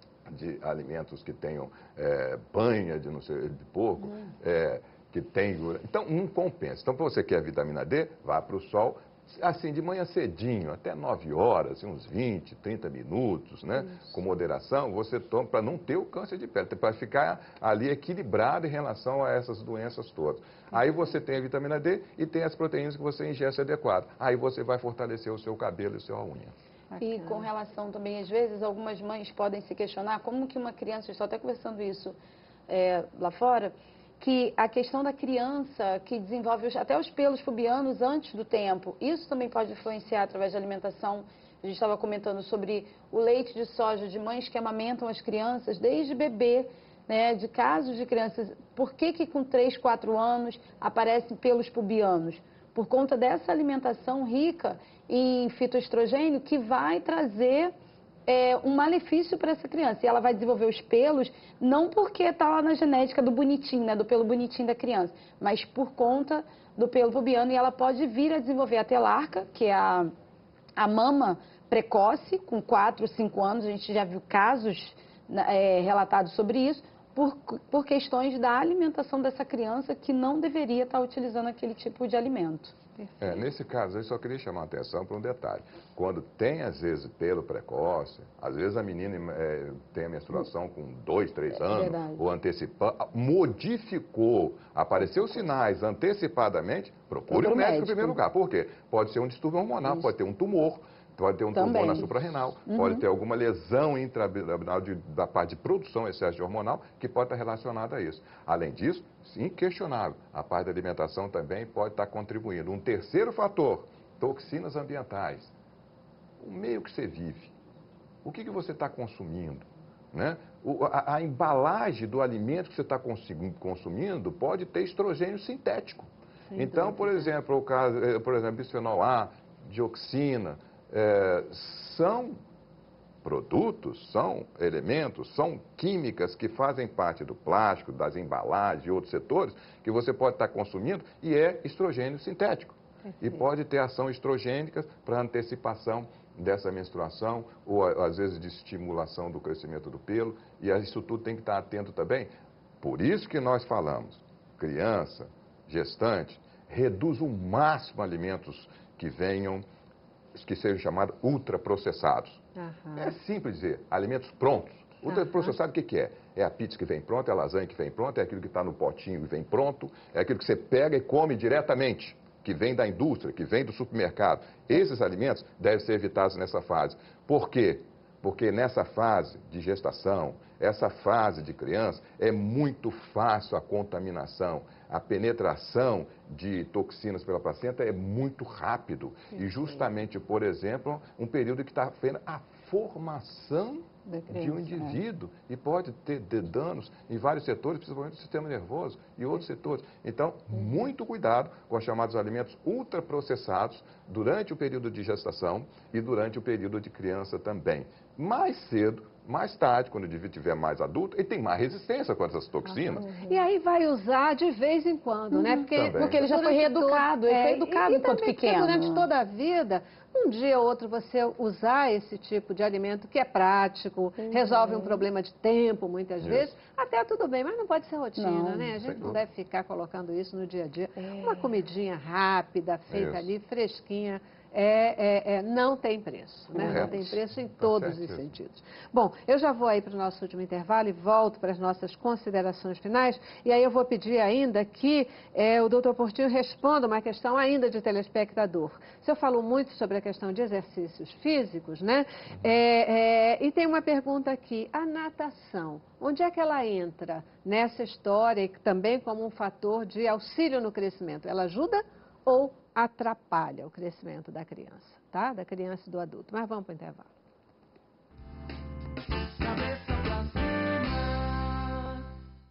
Speaker 5: de alimentos que tenham é, banha de, não sei, de porco, é, que tem... Então, não compensa. Então, para você que quer vitamina D, vá para o sol, assim, de manhã cedinho, até nove horas, assim, uns vinte, trinta minutos, né? Com moderação, você toma para não ter o câncer de pele, para ficar ali equilibrado em relação a essas doenças todas. Aí você tem a vitamina D e tem as proteínas que você ingeste adequado. Aí você vai fortalecer o seu cabelo e a sua unha.
Speaker 4: E
Speaker 2: Bacana.
Speaker 4: com relação também, às vezes, algumas mães podem se questionar como que uma criança, eu estou até conversando isso é, lá fora, que a questão da criança que desenvolve os- até os pelos pubianos antes do tempo, isso também pode influenciar através da alimentação. A gente estava comentando sobre o leite de soja de mães que amamentam as crianças desde bebê, né, de casos de crianças. Por que que com três, quatro anos aparecem pelos pubianos? Por conta dessa alimentação rica em fitoestrogênio que vai trazer é, um malefício para essa criança. E ela vai desenvolver os pelos, não porque está lá na genética do bonitinho, né, do pelo bonitinho da criança, mas por conta do pelo pubiano. E ela pode vir a desenvolver a telarca, que é a, a mama precoce, com quatro, cinco anos. A gente já viu casos é, relatados sobre isso. por, por questões da alimentação dessa criança que não deveria estar utilizando aquele tipo de alimento.
Speaker 5: É, nesse caso, eu só queria chamar a atenção para um detalhe. Quando tem, às vezes, pelo precoce, às vezes a menina é, tem a menstruação com dois, três
Speaker 4: É
Speaker 5: anos,
Speaker 4: verdade.
Speaker 5: ou antecipando, modificou, apareceu sinais antecipadamente, procure
Speaker 4: Procura
Speaker 5: o
Speaker 4: o
Speaker 5: médico em
Speaker 4: médico.
Speaker 5: primeiro lugar. Por quê? Pode ser um distúrbio hormonal,
Speaker 4: Isso.
Speaker 5: pode ter um tumor, pode ter um tumor
Speaker 4: Também.
Speaker 5: na suprarrenal,
Speaker 4: Uhum.
Speaker 5: pode ter alguma lesão intraabdominal de- da parte de produção, excesso de hormonal, que pode estar relacionada a isso. Além disso, inquestionável, a parte da alimentação também pode estar contribuindo. Um terceiro fator, toxinas ambientais. O meio que você vive, o que, que você está consumindo, né? O- a, a embalagem do alimento que você está consumindo pode ter estrogênio sintético.
Speaker 2: Sem
Speaker 5: Então, por
Speaker 2: dúvida.
Speaker 5: exemplo, o caso, eh, por exemplo, bisfenol A, dioxina, eh, são produtos, são elementos, são químicas que fazem parte do plástico, das embalagens e outros setores que você pode estar consumindo e é estrogênio sintético. E
Speaker 2: Perfeito.
Speaker 5: pode ter ação estrogênica para antecipação dessa menstruação ou a- às vezes de estimulação do crescimento do pelo e isso tudo tem que estar atento também. Por isso que nós falamos, criança, gestante, reduz o máximo alimentos que venham, que sejam chamados ultraprocessados.
Speaker 2: Aham.
Speaker 5: É simples dizer, alimentos prontos. Ultraprocessado o que, que é? É a pizza que vem pronta, é a lasanha que vem pronta, é aquilo que está no potinho e vem pronto, é aquilo que você pega e come diretamente, que vem da indústria, que vem do supermercado. Esses alimentos devem ser evitados nessa fase. Por quê? Porque nessa fase de gestação, essa fase de criança, é muito fácil a contaminação. A penetração de toxinas pela placenta é muito rápido. E justamente, por exemplo, um período que está vendo a formação
Speaker 2: Da
Speaker 5: de um
Speaker 2: criança, é.
Speaker 5: indivíduo e pode ter, ter danos em vários setores, principalmente o sistema nervoso e outros setores. Então, muito cuidado com os chamados alimentos ultraprocessados durante o período de gestação e durante o período de criança também. Mais cedo, mais tarde, quando o indivíduo estiver mais adulto, ele tem mais resistência contra essas toxinas.
Speaker 2: E aí vai usar de vez em quando, né? Porque,
Speaker 5: Também.
Speaker 4: Porque ele já foi
Speaker 2: durante
Speaker 4: reeducado, ele foi educado
Speaker 2: e, e
Speaker 4: enquanto
Speaker 2: também porque
Speaker 4: pequeno.
Speaker 2: durante toda a vida, um dia ou outro você usar esse tipo de alimento que é prático, resolve um problema de tempo, muitas
Speaker 5: Isso.
Speaker 2: vezes, até tudo bem, mas não pode ser rotina,
Speaker 4: Não,
Speaker 2: né? A
Speaker 5: sem
Speaker 2: gente não
Speaker 5: dúvida.
Speaker 2: deve ficar colocando isso no dia a dia. Uma comidinha rápida, feita
Speaker 5: Isso.
Speaker 2: ali, fresquinha, é, é, é, não tem preço, né? Não
Speaker 5: Correto.
Speaker 2: tem preço em
Speaker 5: Tá
Speaker 2: todos os
Speaker 5: certíssimo.
Speaker 2: sentidos. Bom, eu já vou aí para o nosso último intervalo e volto para as nossas considerações finais. E aí eu vou pedir ainda que é, o doutor Portinho responda uma questão ainda de telespectador. O senhor falou muito sobre a questão de exercícios físicos, né? É, é, e tem uma pergunta aqui. A natação, onde é que ela entra nessa história e também como um fator de auxílio no crescimento? Ela ajuda ou atrapalha o crescimento da criança, tá? Da criança e do adulto. Mas vamos para o intervalo.
Speaker 1: Cabeça pra cima.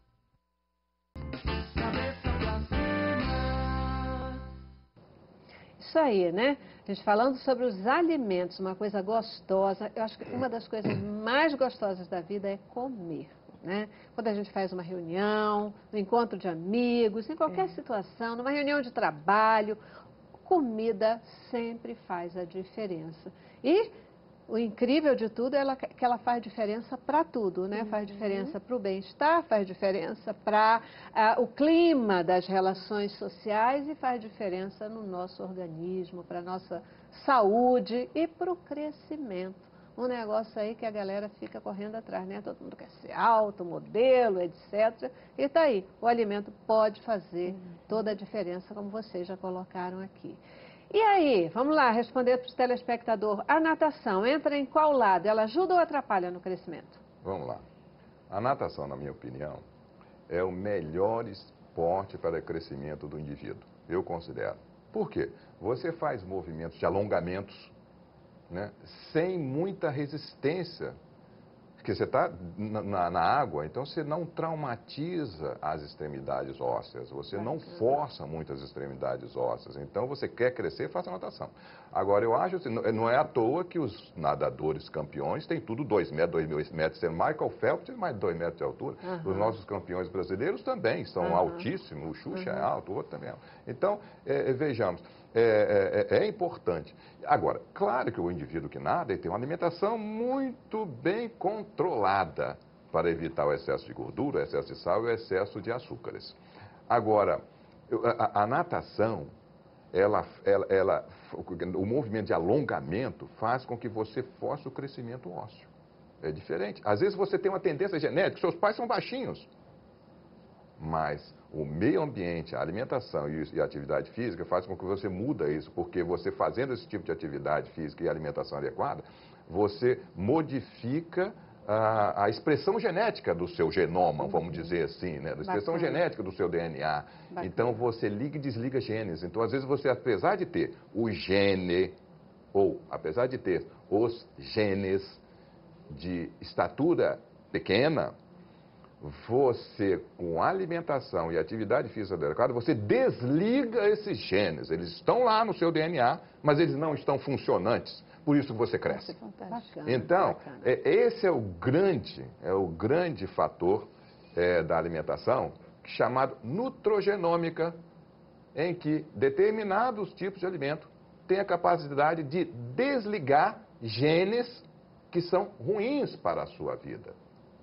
Speaker 1: Cabeça pra cima.
Speaker 2: Isso aí, né? A gente falando sobre os alimentos, uma coisa gostosa. Eu acho que uma das coisas mais gostosas da vida é comer, né? Quando a gente faz uma reunião, no encontro de amigos, em qualquer situação, numa reunião de trabalho, comida sempre faz a diferença. E o incrível de tudo é ela- que ela faz diferença para tudo, né? Faz diferença para o bem-estar, faz diferença para o clima das relações sociais e faz diferença no nosso organismo, para a nossa saúde e para o crescimento. Um negócio aí que a galera fica correndo atrás, né? Todo mundo quer ser alto, modelo, etcétera. E tá aí, o alimento pode fazer toda a diferença, como vocês já colocaram aqui. E aí, vamos lá, responder para o telespectador. A natação entra em qual lado? Ela ajuda ou atrapalha no crescimento?
Speaker 5: Vamos lá. A natação, na minha opinião, é o melhor esporte para o crescimento do indivíduo. Eu considero. Por quê? Você faz movimentos de alongamentos, né, sem muita resistência. Porque você está na, na- na água, então você não traumatiza as extremidades ósseas, você não força muito as extremidades ósseas. Então você quer crescer, faça natação. Agora eu acho assim, não não é à toa que os nadadores campeões têm tudo dois metros, dois mil metros. Michael Phelps tem mais de dois metros de altura.
Speaker 2: Aham.
Speaker 5: Os nossos campeões brasileiros também são
Speaker 2: Aham.
Speaker 5: altíssimos. O Xuxa é alto, o outro também é alto. Então, é, é, vejamos, é, é- é importante. Agora, claro que o indivíduo que nada ele tem uma alimentação muito bem controlada. para evitar o excesso de gordura, o excesso de sal e o excesso de açúcares. Agora, eu- a, a natação, ela, ela, ela, o movimento de alongamento faz com que você force o crescimento ósseo. É diferente. Às vezes você tem uma tendência genética, seus pais são baixinhos. Mas o meio ambiente, a alimentação e e a atividade física faz com que você muda isso, porque você fazendo esse tipo de atividade física e alimentação adequada, você modifica a, a expressão genética do seu genoma, vamos dizer assim, né? Da expressão
Speaker 2: Bacana.
Speaker 5: genética do seu D N A.
Speaker 2: Bacana.
Speaker 5: Então você liga e desliga genes. Então às vezes você, apesar de ter o gene, ou apesar de ter os genes de estatura pequena, você, com alimentação e atividade física adequada, você desliga esses genes. Eles estão lá no seu D N A, mas eles não estão funcionantes. Por isso que você cresce.
Speaker 4: Fantástico.
Speaker 2: Bacana,
Speaker 5: Então,
Speaker 2: bacana.
Speaker 5: é, esse é o grande, é o grande fator é, da alimentação, chamado nutrogenômica, em que determinados tipos de alimento têm a capacidade de desligar genes que são ruins para a sua vida.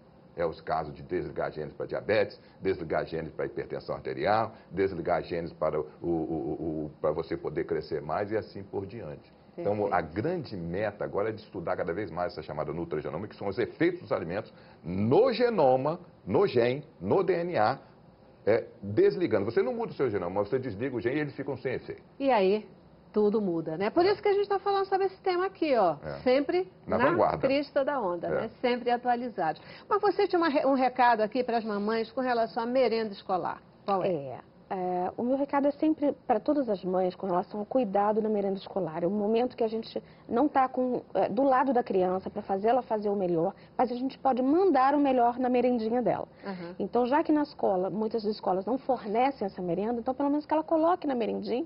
Speaker 5: É os casos de desligar genes para diabetes, desligar genes para hipertensão arterial, desligar genes para, o, o, o, o, para você poder crescer mais e assim por diante. Então,
Speaker 2: Perfeito.
Speaker 5: a grande meta agora é de estudar cada vez mais essa chamada nutrogenômica, que são os efeitos dos alimentos no genoma, no gene, no D N A, é, desligando. Você não muda o seu genoma, mas você desliga o gene e eles ficam sem efeito.
Speaker 2: E aí, tudo muda, né? Por isso que a gente está falando sobre esse tema aqui, ó.
Speaker 5: É.
Speaker 2: Sempre
Speaker 5: Na
Speaker 2: na,
Speaker 5: vanguarda.
Speaker 2: crista da onda,
Speaker 5: É.
Speaker 2: né? Sempre atualizados. Mas você tinha uma re- um recado aqui para as mamães com relação à merenda escolar. Qual é?
Speaker 6: É, é, o meu recado é sempre para todas as mães com relação ao cuidado na merenda escolar. É um momento que a gente não está é, do lado da criança para fazer ela fazer o melhor, mas a gente pode mandar o melhor na merendinha dela.
Speaker 2: Aham.
Speaker 6: Então, já que na escola, muitas escolas não fornecem essa merenda, então pelo menos que ela coloque na merendinha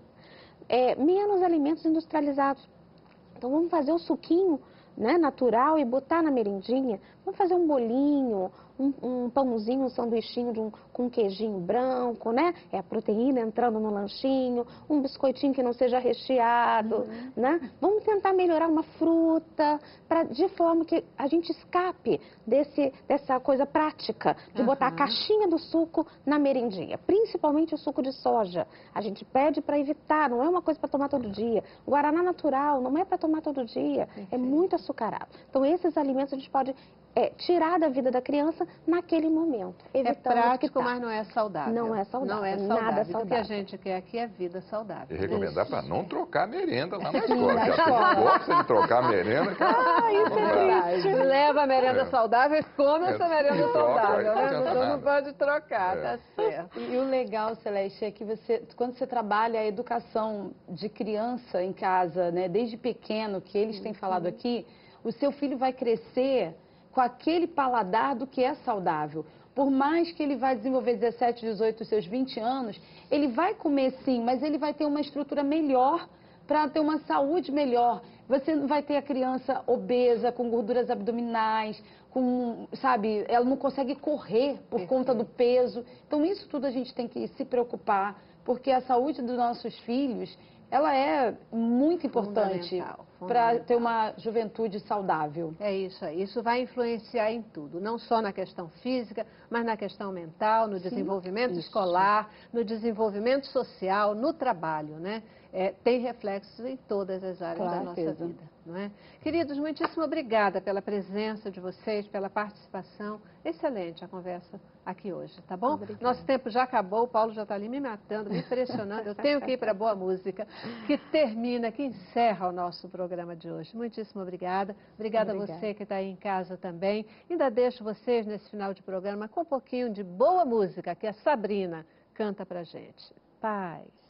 Speaker 6: é, menos alimentos industrializados. Então vamos fazer o suquinho, né, natural e botar na merendinha. Vamos fazer um bolinho, um, um pãozinho, um sanduichinho de um, com um queijinho branco, né? É a proteína entrando no lanchinho, um biscoitinho que não seja recheado, né? Vamos tentar melhorar uma fruta, pra, de forma que a gente escape desse, dessa coisa prática de botar a
Speaker 2: Aham.
Speaker 6: caixinha do suco na merendinha, principalmente o suco de soja. A gente pede para evitar, não é uma coisa para tomar todo dia. O guaraná natural não é para tomar todo dia, é muito açucarado. Então esses alimentos a gente pode é, tirar da vida da criança naquele momento,
Speaker 2: É
Speaker 6: evitando
Speaker 2: prático,
Speaker 6: que tá.
Speaker 2: mas não é saudável.
Speaker 6: Não é saudável,
Speaker 2: Não é
Speaker 6: nada
Speaker 2: saudável. O que a
Speaker 6: saudável.
Speaker 2: gente quer aqui é vida saudável.
Speaker 5: E recomendar para não trocar merenda lá na
Speaker 6: Na
Speaker 5: escola. Porque a turma
Speaker 6: escola.
Speaker 5: gosta de trocar merenda. que-
Speaker 2: Ah, isso
Speaker 5: Não
Speaker 2: é
Speaker 5: dá.
Speaker 2: verdade. Leva a merenda
Speaker 5: É.
Speaker 2: saudável e come
Speaker 5: É,
Speaker 2: essa merenda
Speaker 5: e troca,
Speaker 2: saudável,
Speaker 5: aí não
Speaker 2: né?
Speaker 5: adianta
Speaker 2: Não, não
Speaker 5: nada.
Speaker 2: pode trocar,
Speaker 5: É.
Speaker 2: tá certo.
Speaker 4: E o legal, Celeste, é que você, quando você trabalha a educação de criança em casa, né, desde pequeno, que eles têm falado aqui, o seu filho vai crescer com aquele paladar do que é saudável. Por mais que ele vá desenvolver dezessete, dezoito, seus vinte anos, ele vai comer sim, mas ele vai ter uma estrutura melhor para ter uma saúde melhor. Você não vai ter a criança obesa, com gorduras abdominais, com, sabe, ela não consegue correr por conta do peso. Então isso tudo a gente tem que se preocupar, porque a saúde dos nossos filhos, ela é muito importante
Speaker 2: Fundamental,
Speaker 4: para
Speaker 2: fundamental.
Speaker 4: ter uma juventude saudável.
Speaker 2: É isso aí. Isso vai influenciar em tudo, não só na questão física, mas na questão mental, no desenvolvimento
Speaker 4: isso.
Speaker 2: escolar, no desenvolvimento social, no trabalho, né? É, tem reflexos em todas as áreas
Speaker 4: Com
Speaker 2: da nossa
Speaker 4: certeza.
Speaker 2: vida, não é? Queridos, muitíssimo obrigada pela presença de vocês, pela participação. Excelente a conversa aqui hoje, tá bom?
Speaker 6: Obrigada.
Speaker 2: Nosso tempo já acabou, o Paulo já está ali me matando, me impressionando. Eu tenho que ir para a boa música, que termina, que encerra o nosso programa de hoje. Muitíssimo obrigada. Obrigada,
Speaker 6: Obrigada.
Speaker 2: a você que está aí em casa também. Ainda deixo vocês nesse final de programa com um pouquinho de boa música que a Sabrina canta pra gente. Paz.